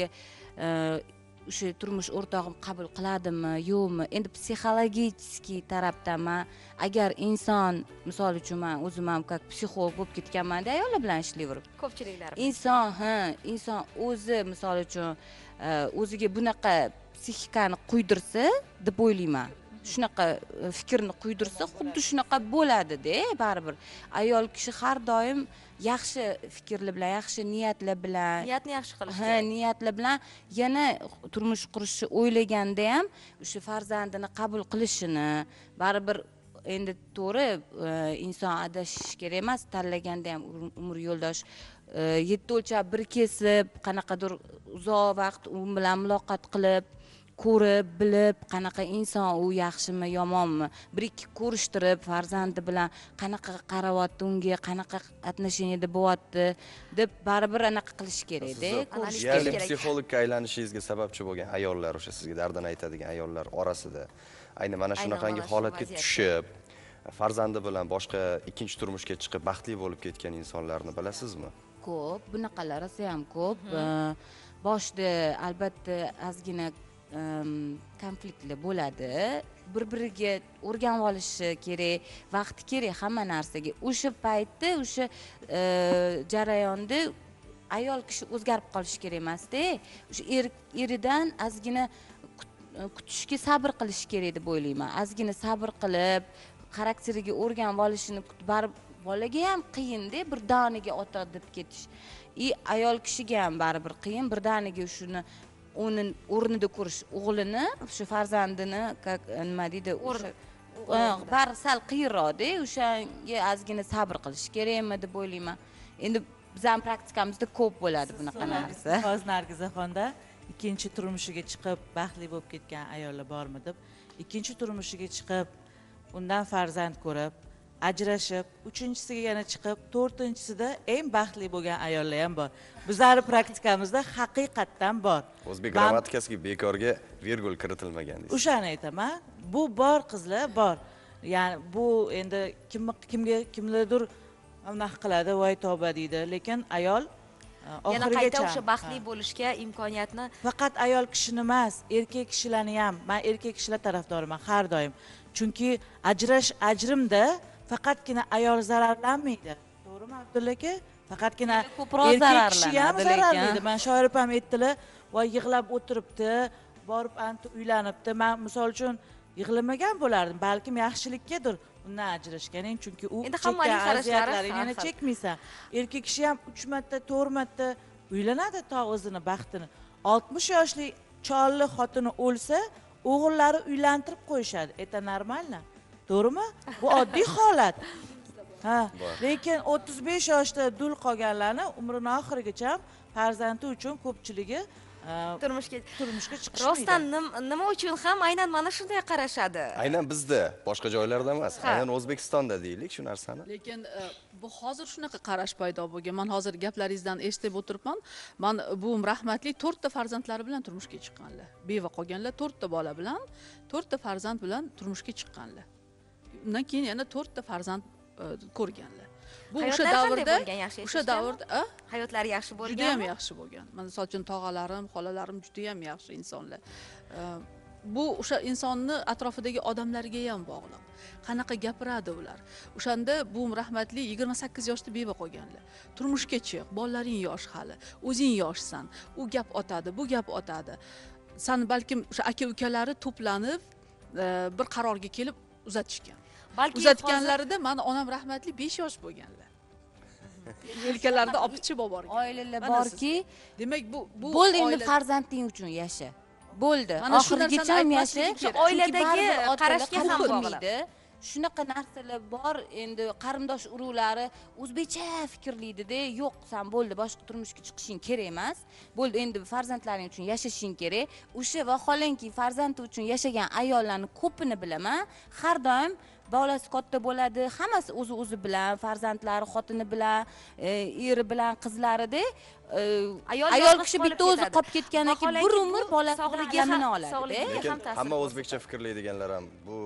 o'sha turmush o'rtog'im qabul qiladimi, yo'qmi? Endi psixologik tarafdan men agar inson, misol uchun men o'zim ham как psixolog bo'lib ketganman-da, ayollar bilan ishlayverib. Ko'pchiliklar. Inson, ha, inson o'zi misol uchun o'ziga bunaqa psixikani quydirsa deb o'ylayman. Shunaqa fikrni quydirsa, xuddi shunaqa bo'ladi-da, baribir. Ayol kishi har doim yaxshi fikrlar bilan, yaxshi niyatlar bilan, niyatni yaxshi qilish kerak. Ha, niyatlar bilan yana turmush qurishni o'ylaganda ham o'sha farzandini qabul qilishini, baribir endi to'g'ri inson adashish kerak emas, tanlaganda ham umr yo'ldosh yetti o'lchab bir kesib, qanaqadir uzoq vaqt u bilan muloqot qilib, ko'rib, bilib, qanaqa inson u, yaxshimi, yomonmi, bir ikki ko'rishtirib, farzandi bilan qanaqa qarayapti, unga qanaqa отношениеda bo'lyapti deb baribir anaqa qilish kerak-da, ko'rish kerak. Ya'ni psixologga aylanishingizga sababchi bo'lgan ayollar, o'sha sizga dardini aytadigan ayollar orasida ayni mana shunaqangi holatga tushib, farzandi bilan boshqa ikkinchi turmushga chiqib baxtli bo'lib ketgan insonlarni bilasizmi? Ko'p, bunaqalari ham ko'p. Boshda albatta ozgina konfliktlar bo'ladi. Bir-biriga o'rganib olishi kerak, vaqti kerak hamma narsaga. O'sha paytda, o'sha jarayonda ayol kishi o'zgarib qolishi kerak emas-da. O'sha eridan ozgina kutishga sabr qilish kerak deb o'ylayman. Ozgina sabr qilib, xarakteriga o'rganib olishini baribir bolaga ham qiyin-da, bir doniga ota deb ketish. И ayol kishiga ham baribir qiyin, bir doniga shuni uni o'rnida ko'rish, o'g'lini, shu farzandini, nima deydi, o'sha bar sal qiyinroq-da, o'shanga ozgina sabr qilish kerakmi deb o'ylayman. Endi bizning praktikamizda ko'p bo'ladi bunaqa narsa. Hozir Nargizaxonda ikkinchi turmushiga chiqib baxtli bo'lib ketgan ayollar bormi deb, ikkinchi turmushiga chiqib, undan farzand ko'rib, ajrashib, uchinchisiga yana chiqib, to'rtinchisida eng baxtli bo'lgan ayollar ham bor. Bizning praktikamizda haqiqatdan bor. O'zbek grammatikasiga bekorga virgul kiritilmagan deysiz. O'shani aytaman. Bu bor qizlar, bor. Ya'ni bu endi kimga kimga kimlardir nima qiladi, voy tavba deydi, lekin ayol yana qayta o'sha baxtli bo'lishga imkoniyatni faqat ayol kishini emas, erkak kishilarni ham, men erkak kishilar tarafdoriman har doim. Chunki ajrash ajrimda faqatgina ayol zararlanmaydi. To'g'rimi Abdulla aka? Faqatgina erkak kishi ham zararlanadi. Men shoir opam aytdilar, voy yig'lab o'tiribdi, borib anti uylanibdi. Men misol uchun yig'lamagan bo'lardim, balkim yaxshilikkadir undan ajrashganing, chunki u chekkan aziyatlarini yana chekmaysan. Erkak kishi ham uch marta, to'rt marta uylanadi to o'zini baxtini. oltmish yoshli cholli xotini o'lsa, o'g'illari uylantirib qo'yishadi. Это нормально. To'g'rimi? Bu oddiy holat. Ha, lekin o'ttiz besh yoshda dul qolganlarni umrining oxirigacha farzandi uchun ko'pchiligi turmushga turmushga chiqishmaydi. Rostdan nima uchun ham aynan mana shunday qarashadi? Aynan bizda, boshqa joylarda emas. Aynan O'zbekistonda deylik shu narsani. Lekin bu hozir shunaqa qarash paydo bo'lgan. Men hozir gaplaringizdan eshitib o'tiribman. Men bu rahmatli to'rtta farzandlari bilan turmushga chiqqanlar. Beva qolganlar to'rtta bola bilan, to'rtta farzand bilan turmushga chiqqanlar. Undan keyin yana to'rtta farzand ko'rganlar. Bu o'sha davrda, o'sha davrda hayotlari yaxshi bo'lgan. Juda ham yaxshi bo'lgan. Men misol uchun tog'alarim, xolalarim juda ham yaxshi insonlar. Bu o'sha insonni atrofidagi odamlarga ham bog'liq. Qanaqa gapiradi ular. O'shanda bu rahmatli yigirma sakkiz yoshda beva qolganlar. Turmushga chiq, bolalaring yosh hali, o'zing yoshsan. U gap otadi, bu gap otadi. San balkim o'sha aka-ukalari to'planib bir qarorga kelib uzatishgan. Balki uzatganlarida meni onam rahmatli besh yosh bo'lganlar. Yelkalarida olib chiqib borgan. Oilalar borki, demak bu bu bo'ldi endi farzanding uchun yasha. Bo'ldi. Oxirigacha ham yasha. Oiladagi qarashga ham bog'liq. Shunaqa narsalar bor, endi qarindosh urug'lari o'zbekcha fikrlaydi-da, yo'q, sen bo'ldi, boshqa turmushga chiqishing kerak emas. Bo'ldi, endi farzandlaring uchun yashashing kerak. O'sha vaholanki farzandi uchun yashagan ayollarni ko'pini bilaman. Har doim bolasi katta bo'ladi, hammasi o'zi-o'zi bilan, farzandlari, xotini bilan, eri bilan, qizlarida ayol kishi bitta o'zi qolib ketgandan keyin bir umr bolasi sog'ligini oladi. Lekin hamma o'zbekcha fikrlaydiganlar ham bu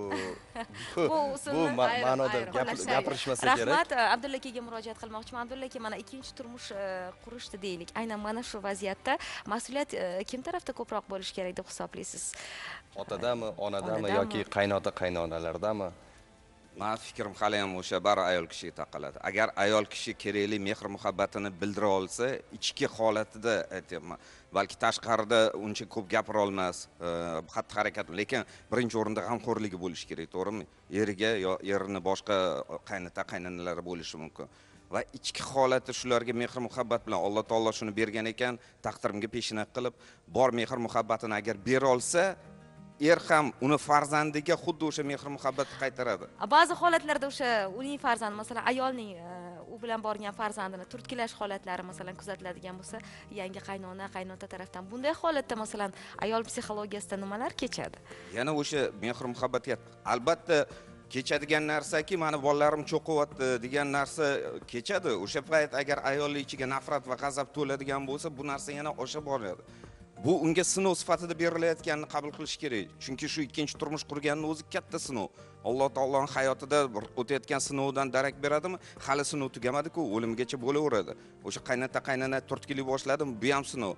bu ma'noda gapirishmasa kerak. Rahmat, Abdulla akaga murojaat qilmoqchiman. Abdulla aka, mana ikkinchi turmush qurishdi deylik. Aynan mana shu vaziyatda mas'uliyat kim tarafda ko'proq bo'lishi kerak deb hisoblaysiz? Otadami, onadami yoki qaynota qaynonalardami? Men fikrim hali ham o'sha bar ayol kishiga taqaladi. Agar ayol kishi kerakli mehr muhabbatini bildira olsa, ichki holatida aytayapman, balki tashqarida uncha ko'p gapira olmas, xatti-harakat, lekin birinchi o'rinda g'amxo'rligi bo'lishi kerak, to'g'rimi? Eriga yo erini boshqa qaynota qaynonalari bo'lishi mumkin. Va ichki holati shularga mehr muhabbat bilan Alloh taolo shuni bergan ekan, taqdirimga peshina qilib, bor mehr muhabbatini agar bera olsa, er ham uni farzandiga xuddi o'sha mehr muhabbatni qaytaradi. Ba'zi holatlarda o'sha uning farzandi, masalan, ayolning u bilan borgan farzandini turtkilash holatlari masalan kuzatiladigan bo'lsa, yangi qaynona, qaynota tarafdan bunday holatda masalan ayol psixologiyasida nimalar kechadi? Yana o'sha mehr muhabbatga albatta kechadigan narsaki, meni bolalarim cho'qiyapti degan narsa kechadi. O'sha payt agar ayolning ichiga nafrat va g'azab to'ladigan bo'lsa, bu narsa yana osha boradi. Bu unga sinov sifatida berilayotganini qabul qilish kerak. Chunki shu ikkinchi turmush qurganning o'zi katta sinov. Alloh taoloning hayotida o'tayotgan sinovdan darak beradimi? Hali sinov tugamadi-ku, o'limgacha bo'laveradi. O'sha qaynota qaynona turtkilay boshladimi? Bu ham sinov.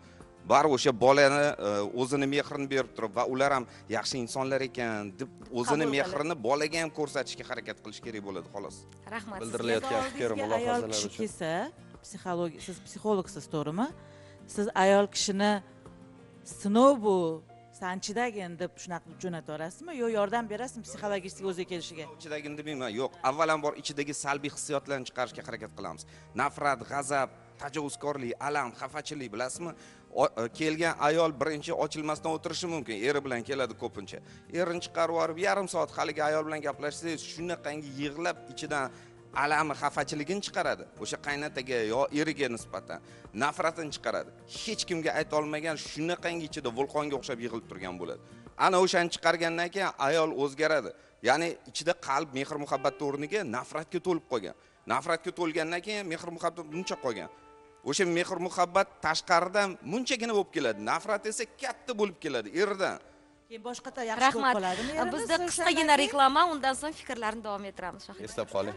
baribir o'sha bolani o'zini mehrini berib turib va ular ham yaxshi insonlar ekan deb o'zini mehrini bolaga ham ko'rsatishga harakat qilish kerak bo'ladi xolos. Rahmat. Bildirilayotgan fikr mulohazalar uchun. uchun. Kelsa, psixologiya, siz psixologsiz, to'g'rimi? Siz ayol kishini sinov bu, san chidagin deb shunaqa jo'nata olasizmi yo yordam berasizmi psixologik o'ziga kelishiga? Chidagin demayman, yo'q. Avvalambor ichidagi salbiy hissiyotlarni chiqarishga harakat qilamiz. Nafrat, g'azab, tajovuzkorlik, alam, xafachilik, bilasizmi? Kelgan ayol birinchi ochilmasdan o'tirishi mumkin. Eri bilan keladi ko'pincha. Erini chiqarib yuborib, yarim soat haligi ayol bilan gaplashsangiz, shunaqangi yig'lab ichidan alami, xafachiligini chiqaradi. O'sha qaynataga yo eriga nisbatan nafratini chiqaradi. Hech kimga ayta olmagan shunaqangi ichida vulqonga o'xshab yig'ilib turgan bo'ladi. Ana o'shani chiqargandan keyin ayol o'zgaradi. Ya'ni ichida qalb, mehr, muhabbat o'rniga nafratga to'lib qolgan. Nafratga to'lgandan keyin mehr, muhabbat buncha qolgan. O'sha mehr, muhabbat tashqaridan munchagina bo'lib keladi. Nafrat esa katta bo'lib keladi erdan. Keyin boshqacha yaxshi bo'lib qoladimi? Rahmat. Bizda qisqagina reklama, undan so'ng fikrlarni davom ettiramiz. Eslab qoling.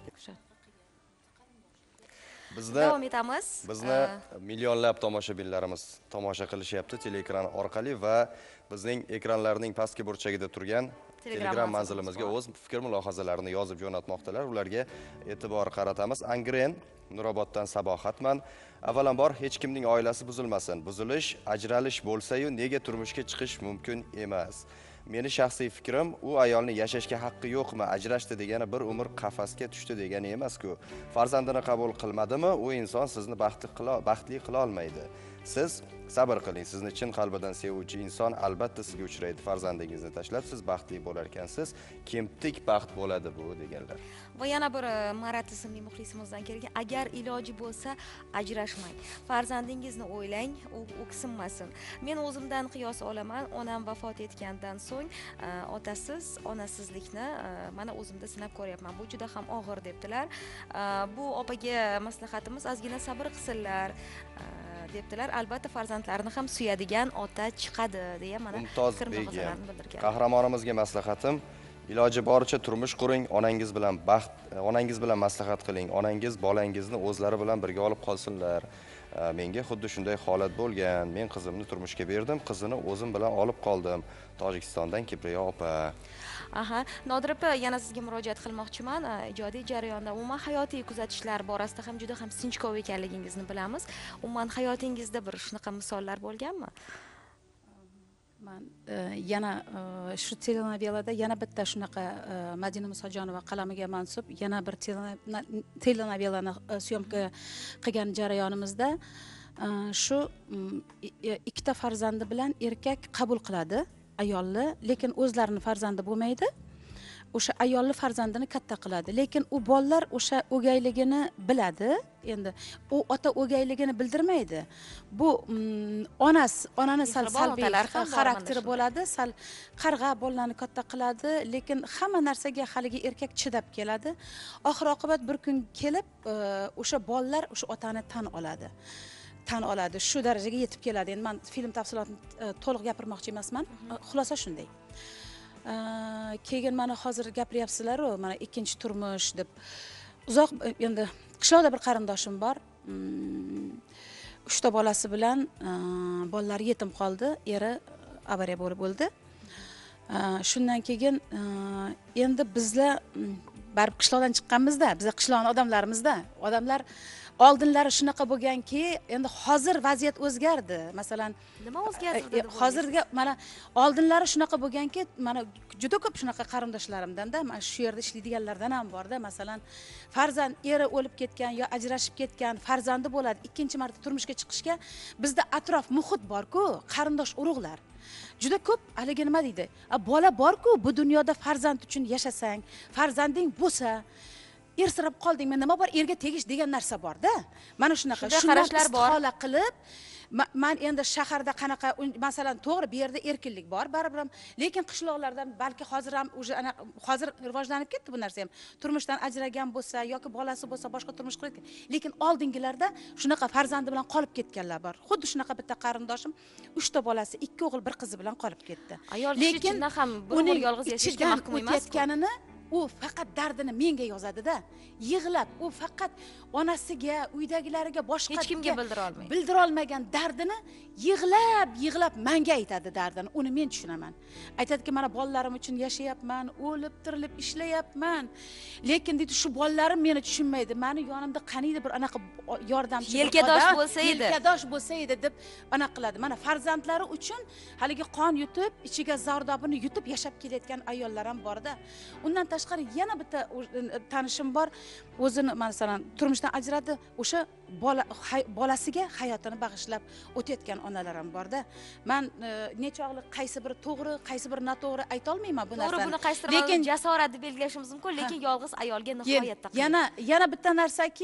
Bizda davom etamiz. Bizni millionlab tomoshabinlarimiz tomosha qilishyapti teleekran orqali va bizning ekranlarning pastki burchagida turgan Telegram manzilimizga o'z fikr mulohazalarini yozib jo'natmoqdalar. Ularga e'tibor qaratamiz. Angren Nuroboddan Sabohatman. Avvalambor hech kimning oilasi buzilmasin. Buzilish, ajralish bo'lsa-yu nega turmushga chiqish mumkin emas. Meni shaxsiy fikrim, u ayolni yashashga haqqi yo'qmi, ajrashdi degani bir umr qafasga tushdi degani emas-ku. Farzandini qabul qilmadimi, u inson sizni baxtli qila olmaydi. Siz sabr qiling. Sizni chin qalbidan sevuvchi inson albatta sizga uchraydi. Farzandingizni tashlab siz baxtli bo'lar ekansiz. Kimtik baxt bo'ladi bu deganlar. Va yana bir Marat ismli muxlisimizdan kelgan, agar iloji bo'lsa ajrashmang. Farzandingizni o'ylang, u o'ksinmasin. Men o'zimdan qiyos olaman. Onam vafot etgandan so'ng otasiz, onasizlikni mana o'zimda sinab ko'ryapman. Bu juda ham og'ir debdilar. Bu opaga maslahatimiz ozgina sabr qilsinlar debdilar. Albatta farzandlarini ham suyadigan ota chiqadi deya mana fikr mulohazalarini bildirgan. Qahramonimizga maslahatim, iloji boricha turmush quring, onangiz bilan baxt, onangiz bilan maslahat qiling. Onangiz bolangizni o'zlari bilan birga olib qolsinlar. Menga xuddi shunday holat bo'lgan. Men qizimni turmushga berdim, qizini o'zim bilan olib qoldim. Tojikistondan Kibriyo opa. Aha, Nodir opa, yana sizga murojaat qilmoqchiman. Ijodiy jarayonda umuman hayotiy kuzatishlar borasida ham juda ham sinchkov ekanligingizni bilamiz. Umuman hayotingizda bir shunaqa misollar bo'lganmi? Man yana shu telenovelada yana bitta shunaqa Madina Musojonova qalamiga mansub yana bir telenovelani syomka qilgan jarayonimizda shu ikkita farzandi bilan erkak qabul qiladi ayolni, lekin o'zlarini farzandi bo'lmaydi. O'sha ayolni farzandini katta qiladi, lekin u bolalar o'sha o'gayligini biladi. Endi u ota o'gayligini bildirmaydi. Bu onasi, onani sal salbiy xarakteri bo'ladi, sal qarg'a bolalarni katta qiladi, lekin hamma narsaga haligi erkak chidab keladi. Oxir oqibat bir kun kelib o'sha bolalar o'sha otani tan oladi. tan oladi, shu darajaga yetib keladi. Endi men film tafsilotini to'liq gapirmoqchi emasman. Xulosa shunday. Keyin mana hozir gapiryapsizlar-ku, mana ikkinchi turmush deb. Uzoq endi qishloqda bir qarindoshim bor. uchta bolasi bilan bolalari yetim qoldi, eri avariya bo'lib o'ldi. Shundan keyin endi bizlar barib qishloqdan chiqqanmizda, bizlar qishloqning odamlarimizda, odamlar oldinlari shunaqa bo'lganki, endi hozir vaziyat o'zgardi. Masalan, nima o'zgardi? Hozirga mana oldinlari shunaqa bo'lganki, mana juda ko'p shunaqa qarindoshlarimdan-da, mana shu yerda ishlaydiganlardan ham bor-da, masalan, farzand eri o'lib ketgan yo ajrashib ketgan, farzandi bo'ladi, ikkinchi marta turmushga chiqishga bizda atrof muhit bor-ku, qarindosh urug'lar. Juda ko'p haligi nima deydi? Bola bor-ku, bu dunyoda farzand uchun yashasang, farzanding bo'lsa, ersirab qolding, men nima bor, erga tegish degan narsa bor-da. Mana shunaqa qarashlar bor. Istihola qilib, men endi shaharda qanaqa, masalan, to'g'ri, bu yerda erkinlik bor, baribir ham, lekin qishloqlardan balki hozir ham o'sha ana hozir rivojlanib ketdi bu narsa ham. Turmushdan ajragan bo'lsa yoki bolasi bo'lsa boshqa turmush qiladi. Lekin oldingilarda shunaqa farzandi bilan qolib ketganlar bor. Xuddi shunaqa bitta qarindoshim uchta bolasi, ikki o'g'il, bir qizi bilan qolib ketdi. Ayol kishi chindan ham bir umr yolg'iz yashashga mahkum emas. O'tayotganini u faqat dardini menga yozadi-da. Yig'lab, u faqat onasiga, uydagilariga, boshqa hech kimga bildira olmaydi. Bildira olmagan dardini yig'lab, yig'lab menga aytadi dardini. Uni men tushunaman. Aytadiki, mana bolalarim uchun yashayapman, o'lib, tirilib ishlayapman. Lekin deydi, shu bolalarim meni tushunmaydi. Meni yonimda qaniydi bir anaqa yordamchi, yelkadosh bo'lsa edi. Yelkadosh bo'lsa edi deb anaqa qiladi. Mana farzandlari uchun haligi qon yutib, ichiga zardobini yutib yashab kelayotgan ayollar ham bor-da. Undan tashqari yana bitta tanishim bor. O'zini masalan turmushdan ajradi, o'sha bola bolasiga hayotini bag'ishlab o'tayotgan onalar ham bor-da. Men nechog'li qaysi biri to'g'ri, qaysi biri noto'g'ri ayta olmayman bu narsani. To'g'ri, buni qaysi lekin jasorat deb belgilashimiz mumkin, lekin yolg'iz ayolga nihoyatda qiyin. Yana yana bitta narsaki,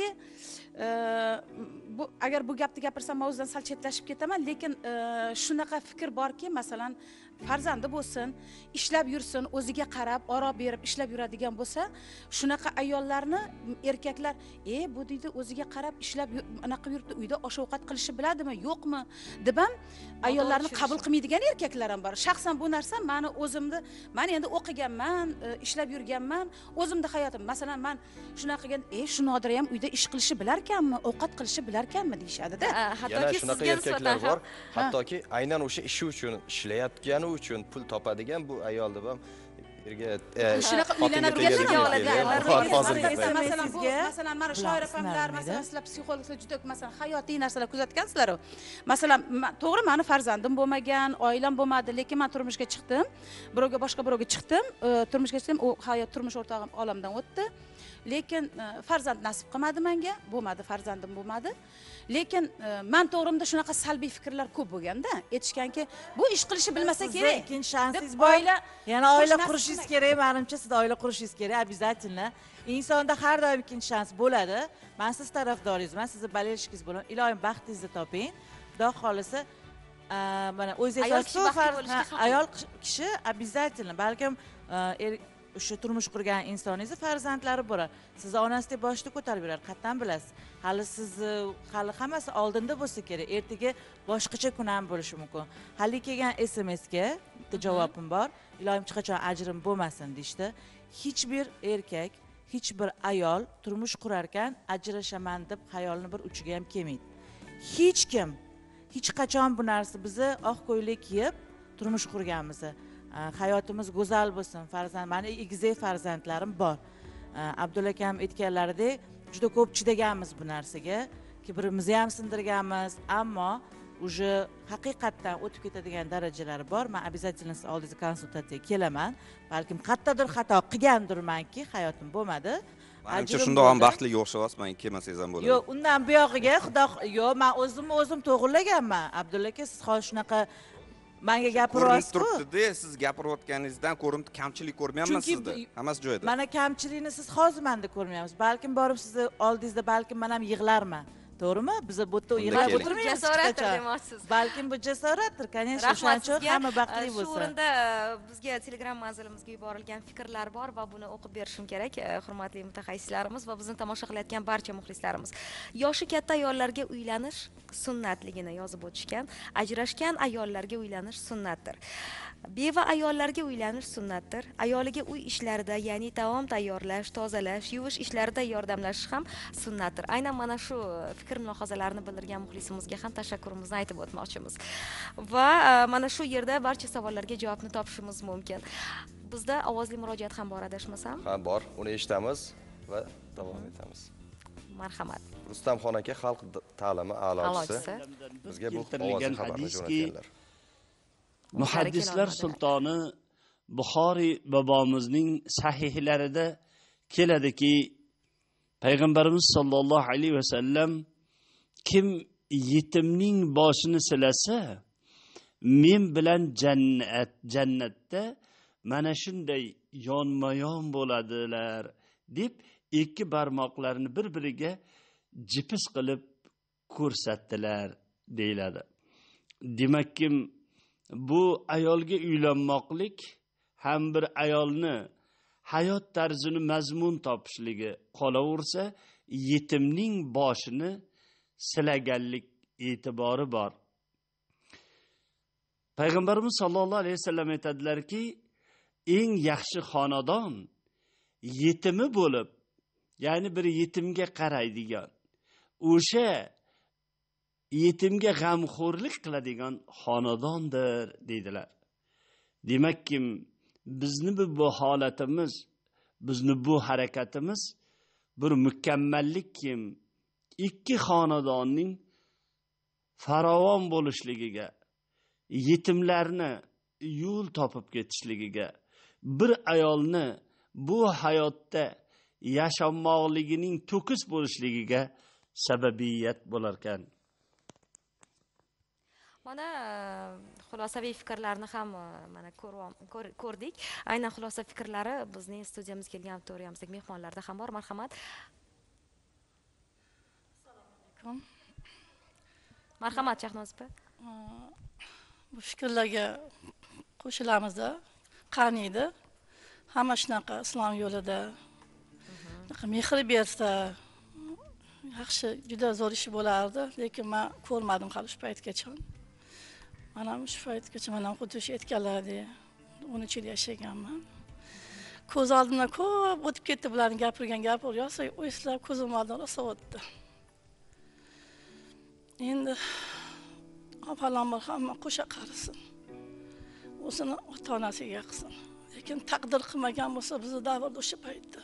bu agar bu gapni gapirsam mavzudan sal chetlashib ketaman, lekin shunaqa fikr borki, masalan farzandi bo'lsin, ishlab yursin, o'ziga qarab, oro berib ishlab yuradigan bo'lsa, shunaqa ayollarni erkaklar, "E, bu deydi o'ziga qarab ishlab anaqa yuribdi, uyda osh-ovqat qilishi biladimi, yo'qmi?" deb ham ayollarni qabul qilmaydigan erkaklar ham bor. Shaxsan bu narsa meni o'zimni, men endi o'qiganman, ishlab yurganman, o'zimda hayotim. Masalan, men shunaqa qilgan, "E, shu Nodira ham uyda ish qilishi bilar ekanmi, ovqat qilishi bilar ekanmi?" deyshadi-da. Hattoki shunaqa erkaklar bor, hattoki aynan o'sha ishi uchun ishlayotgani uchun pul topadigan bu ayol deb ham erga shunaqa uylanadigan masalan bu masalan mana shoir opamlar, masalan sizlar psixologlar juda masalan hayotiy narsalar kuzatgansizlar. Masalan, to'g'ri, meni farzandim bo'lmagan, oilam bo'lmadi, lekin men turmushga chiqdim. Birovga boshqa birovga chiqdim, turmushga chiqdim, u hayot turmush o'rtog'im olamdan o'tdi. Lekin farzand nasib qilmadi menga, bo'lmadi, farzandim bo'lmadi. Lekin men to'g'rimda shunaqa salbiy fikrlar ko'p bo'lganda, aytishganki, bu ish qilishni bilmasa kerak. Ikkinchi shansingiz bor. Yana oila qurishingiz kerak, menimcha siz oila qurishingiz kerak, обязательно. Insonda har doim ikkinchi shans bo'ladi. Men siz tarafdoringizman, sizni baleshingiz bo'ling. Iloyim baxtingizni toping. Xudo xolisa, mana o'zingiz ayol kishi обязательно, balkim o'sha turmush qurgan insoningiz farzandlari bor. Sizni onasiga boshida ko'tarib yurar, qatdan bilasiz. Hali sizni hali hammasi oldinda bo'lsa kerak. Ertaga boshqacha kun ham bo'lishi mumkin. Hali kelgan S M S ga bitta javobim bor. Iloyim hech qachon ajrim bo'lmasin deyshti. Hech bir erkak, hech bir ayol turmush qurar ekan ajrashaman deb xayolini bir uchiga ham kelmaydi. Hech kim hech qachon bu narsa bizni oq ko'ylak kiyib turmush qurganmiz. Hayotimiz go'zal bo'lsin, farzand, meni egizak farzandlarim bor. Abdulla akam aytganlaridek, juda ko'p chidaganmiz bu narsaga, ki birimizni ham sindirganmiz, ammo уже haqiqatdan o'tib ketadigan darajalari bor. Men обязательно siz oldingizga konsultatsiyaga kelaman. Balkim qayerdadir xato qilgandirmanki, hayotim bo'lmadi. Menimcha shundoq ham baxtliga o'xshayapsiz, kelmasangiz ham bo'ladi. Yo'q, undan buyog'iga xudo, yo'q, men o'zimni o'zim to'g'rilaganman. Abdulla aka, siz hozir shunaqa menga gapiryapsiz. Turibdi-da, siz gapirayotganingizdan ko'rinib kamchilik ko'rmayapman sizda. Hammasi joyida. Mana kamchilikni siz hozir menda ko'rmayapsiz. Balkim borib sizni oldingizda balkim men ham yig'larman. To'g'rimi? Biz bu yerda yig'lab o'tirmaymiz. Jasoratdir demoqchisiz. Balkim bu jasoratdir, конечно, o'shancha hamma baxtli bo'lsin. Shu o'rinda bizga Telegram manzilimizga yuborilgan fikrlar bor va buni o'qib berishim kerak, hurmatli mutaxassislarimiz va bizni tomosha qilayotgan barcha muxlislarimiz. Yoshi katta ayollarga uylanish sunnatligini yozib o'tishgan. Ajrashgan ayollarga uylanish sunnatdir. Beva ayollarga uylanish sunnatdir. Ayoliga uy ishlarida, ya'ni taom tayyorlash, tozalash, yuvish ishlarida yordamlashish ham sunnatdir. Aynan mana shu fikr mulohazalarni bildirgan muxlisimizga ham tashakkurimizni aytib o'tmoqchimiz. Va mana shu yerda barcha savollarga javobni topishimiz mumkin. Bizda ovozli murojaat ham bor, adashmasam? Ha, bor. Uni eshitamiz va davom etamiz. Marhamat. Rustamxon aka xalq ta'limi a'lochisi. Bizga bu ovozli xabarni jo'natganlar. Muhaddislar sultoni Buxoriy bobomizning sahihlarida keladiki, Payg'ambarimiz sollallohu alayhi va sallam kim yetimning boshini silasa, men bilan jannat jannatda mana shunday yonma-yon bo'ladilar deb ikki barmoqlarini bir-biriga jipis qilib ko'rsatdilar deyiladi. Demakki, bu ayolga uylanmoqlik ham bir ayolni hayot tarzini mazmun topishligi qolaversa, yetimning boshini silaganlik e'tibori bor. Payg'ambarimiz sollallohu alayhi vasallam aytadilarki, eng yaxshi xonadon yetimi bo'lib, ya'ni bir yetimga qaraydigan, o'sha yetimga g'amxo'rlik qiladigan xonadondir deydilar. Demakki, bizni bu holatimiz, bizni bu harakatimiz bir mukammallik kim, ikki xonadonning farovon bo'lishligiga, yetimlarni yo'l topib ketishligiga, bir ayolni bu hayotda yashamoqligining to'kis bo'lishligiga sababiyat bo'lar ekan. Mana xulosaviy fikrlarni ham mana ko'rdik. Aynan xulosa fikrlari bizning studiyamizga kelgan auditoriyamizdagi mehmonlarda ham bor. Marhamat. Assalomu alaykum. Marhamat, Shahnoz opa. Bu fikrlarga qo'shilamiz-da, qaniydi. Hamma shunaqa islom yo'lida mehr bersa, yaxshi, juda zo'r ish bo'lardi, lekin men ko'rmadim hali shu paytgacha. Mana shu paytgacha mana xuddi shu aytganlaridek o'n uch yil yashaganman. Ko'z oldimdan ko'p o'tib ketdi bularning gapirgan gapi, yo'sa o'yslab ko'zim oldidan rosa o'tdi. Endi avvalambor hamma qo'sha qarisin. O'zini ota-onasiga qilsin. Lekin taqdir qilmagan bo'lsa, bizni davrda o'sha paytda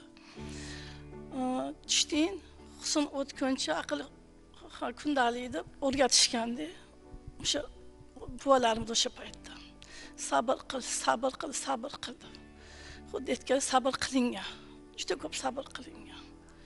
tushding, husn o'tguncha aql kundalik deb o'rgatishgandi. O'sha buvalarimiz o'sha paytda sabr qil, sabr qil, sabr qil. Xuddi aytgan sabr qilingan. Juda ko'p sabr qilingan.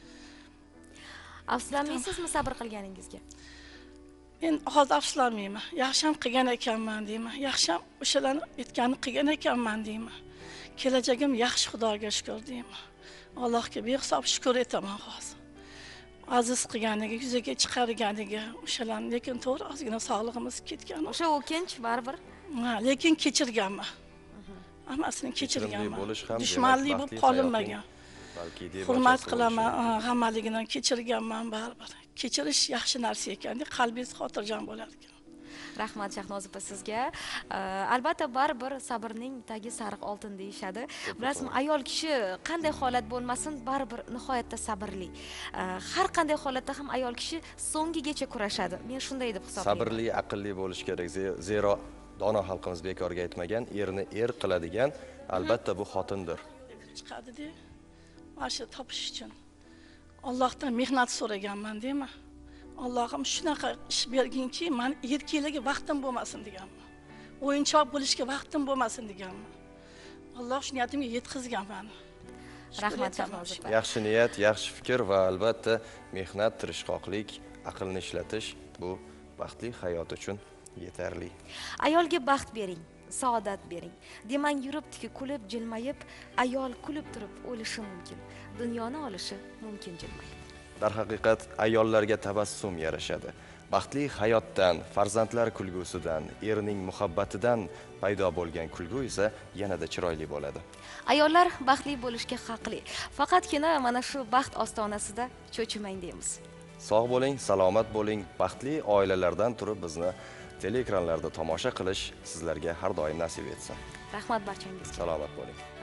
Afsuslanmaysizmi sabr qilganingizga? Men hozir afsuslanmayman. Yaxshi ham qilgan ekanman deyman. Yaxshi ham o'shalarni aytganini qilgan ekanman deyman. Kelajagim yaxshi, Xudoga shukr deyman. Allohga behisob shukr etaman hozir. Aziz qilganiga, yuzaga chiqarganiga o'shalarni, lekin to'g'ri ozgina sog'lig'imiz ketgan. O'sha o'kinch baribir. Ha, lekin kechirganman. Hammasini kechirganman. Dushmanlik bo'lib qolinmagan. Balki hurmat qilaman, hammaligidan kechirganman baribir. Kechirish yaxshi narsa ekan, qalbingiz xotirjam bo'lar ekan. Rahmat Shahnoz opa sizga. Albatta baribir sabrning tagi sariq oltin deyishadi. Bilasizmi, ayol kishi qanday holat bo'lmasin, baribir nihoyatda sabrli. Har qanday holatda ham ayol kishi so'ngigacha kurashadi. Men shunday deb hisoblayman. Sabrli, aqlli bo'lish kerak. Zero dono xalqimiz bekorga aytmagan, erni er qiladigan albatta bu xotindir. Chiqadi-da. Mana shu topish uchun Allohdan mehnat so'raganman, deyman. Allohim shunaqa ish berginki, men erkaklarga vaqtim bo'lmasin deganman. O'yinchoq bo'lishga vaqtim bo'lmasin deganman. Alloh shu niyatimga yetkazgan meni. Rahmat Shahnoz opa. Yaxshi niyat, yaxshi fikr va albatta mehnat, tirishqoqlik, aqlni ishlatish bu baxtli hayot uchun yetarli. Ayolga baxt bering, saodat bering. Demang yuribdiki, kulib, jilmayib, ayol kulib turib o'lishi mumkin. Dunyoni olishi mumkin jilmayib. Darhaqiqat ayollarga tabassum yarashadi. Baxtli hayotdan, farzandlar kulgusidan, erning muhabbatidan paydo bo'lgan kulgu esa yanada chiroyli bo'ladi. Ayollar baxtli bo'lishga haqli. Faqatgina mana shu baxt ostonasida cho'chimang deymiz. Sog' bo'ling, salomat bo'ling, baxtli oilalardan turib bizni teleekranlarda tomosha qilish sizlarga har doim nasib etsin. Rahmat barchangizga. Salomat bo'ling.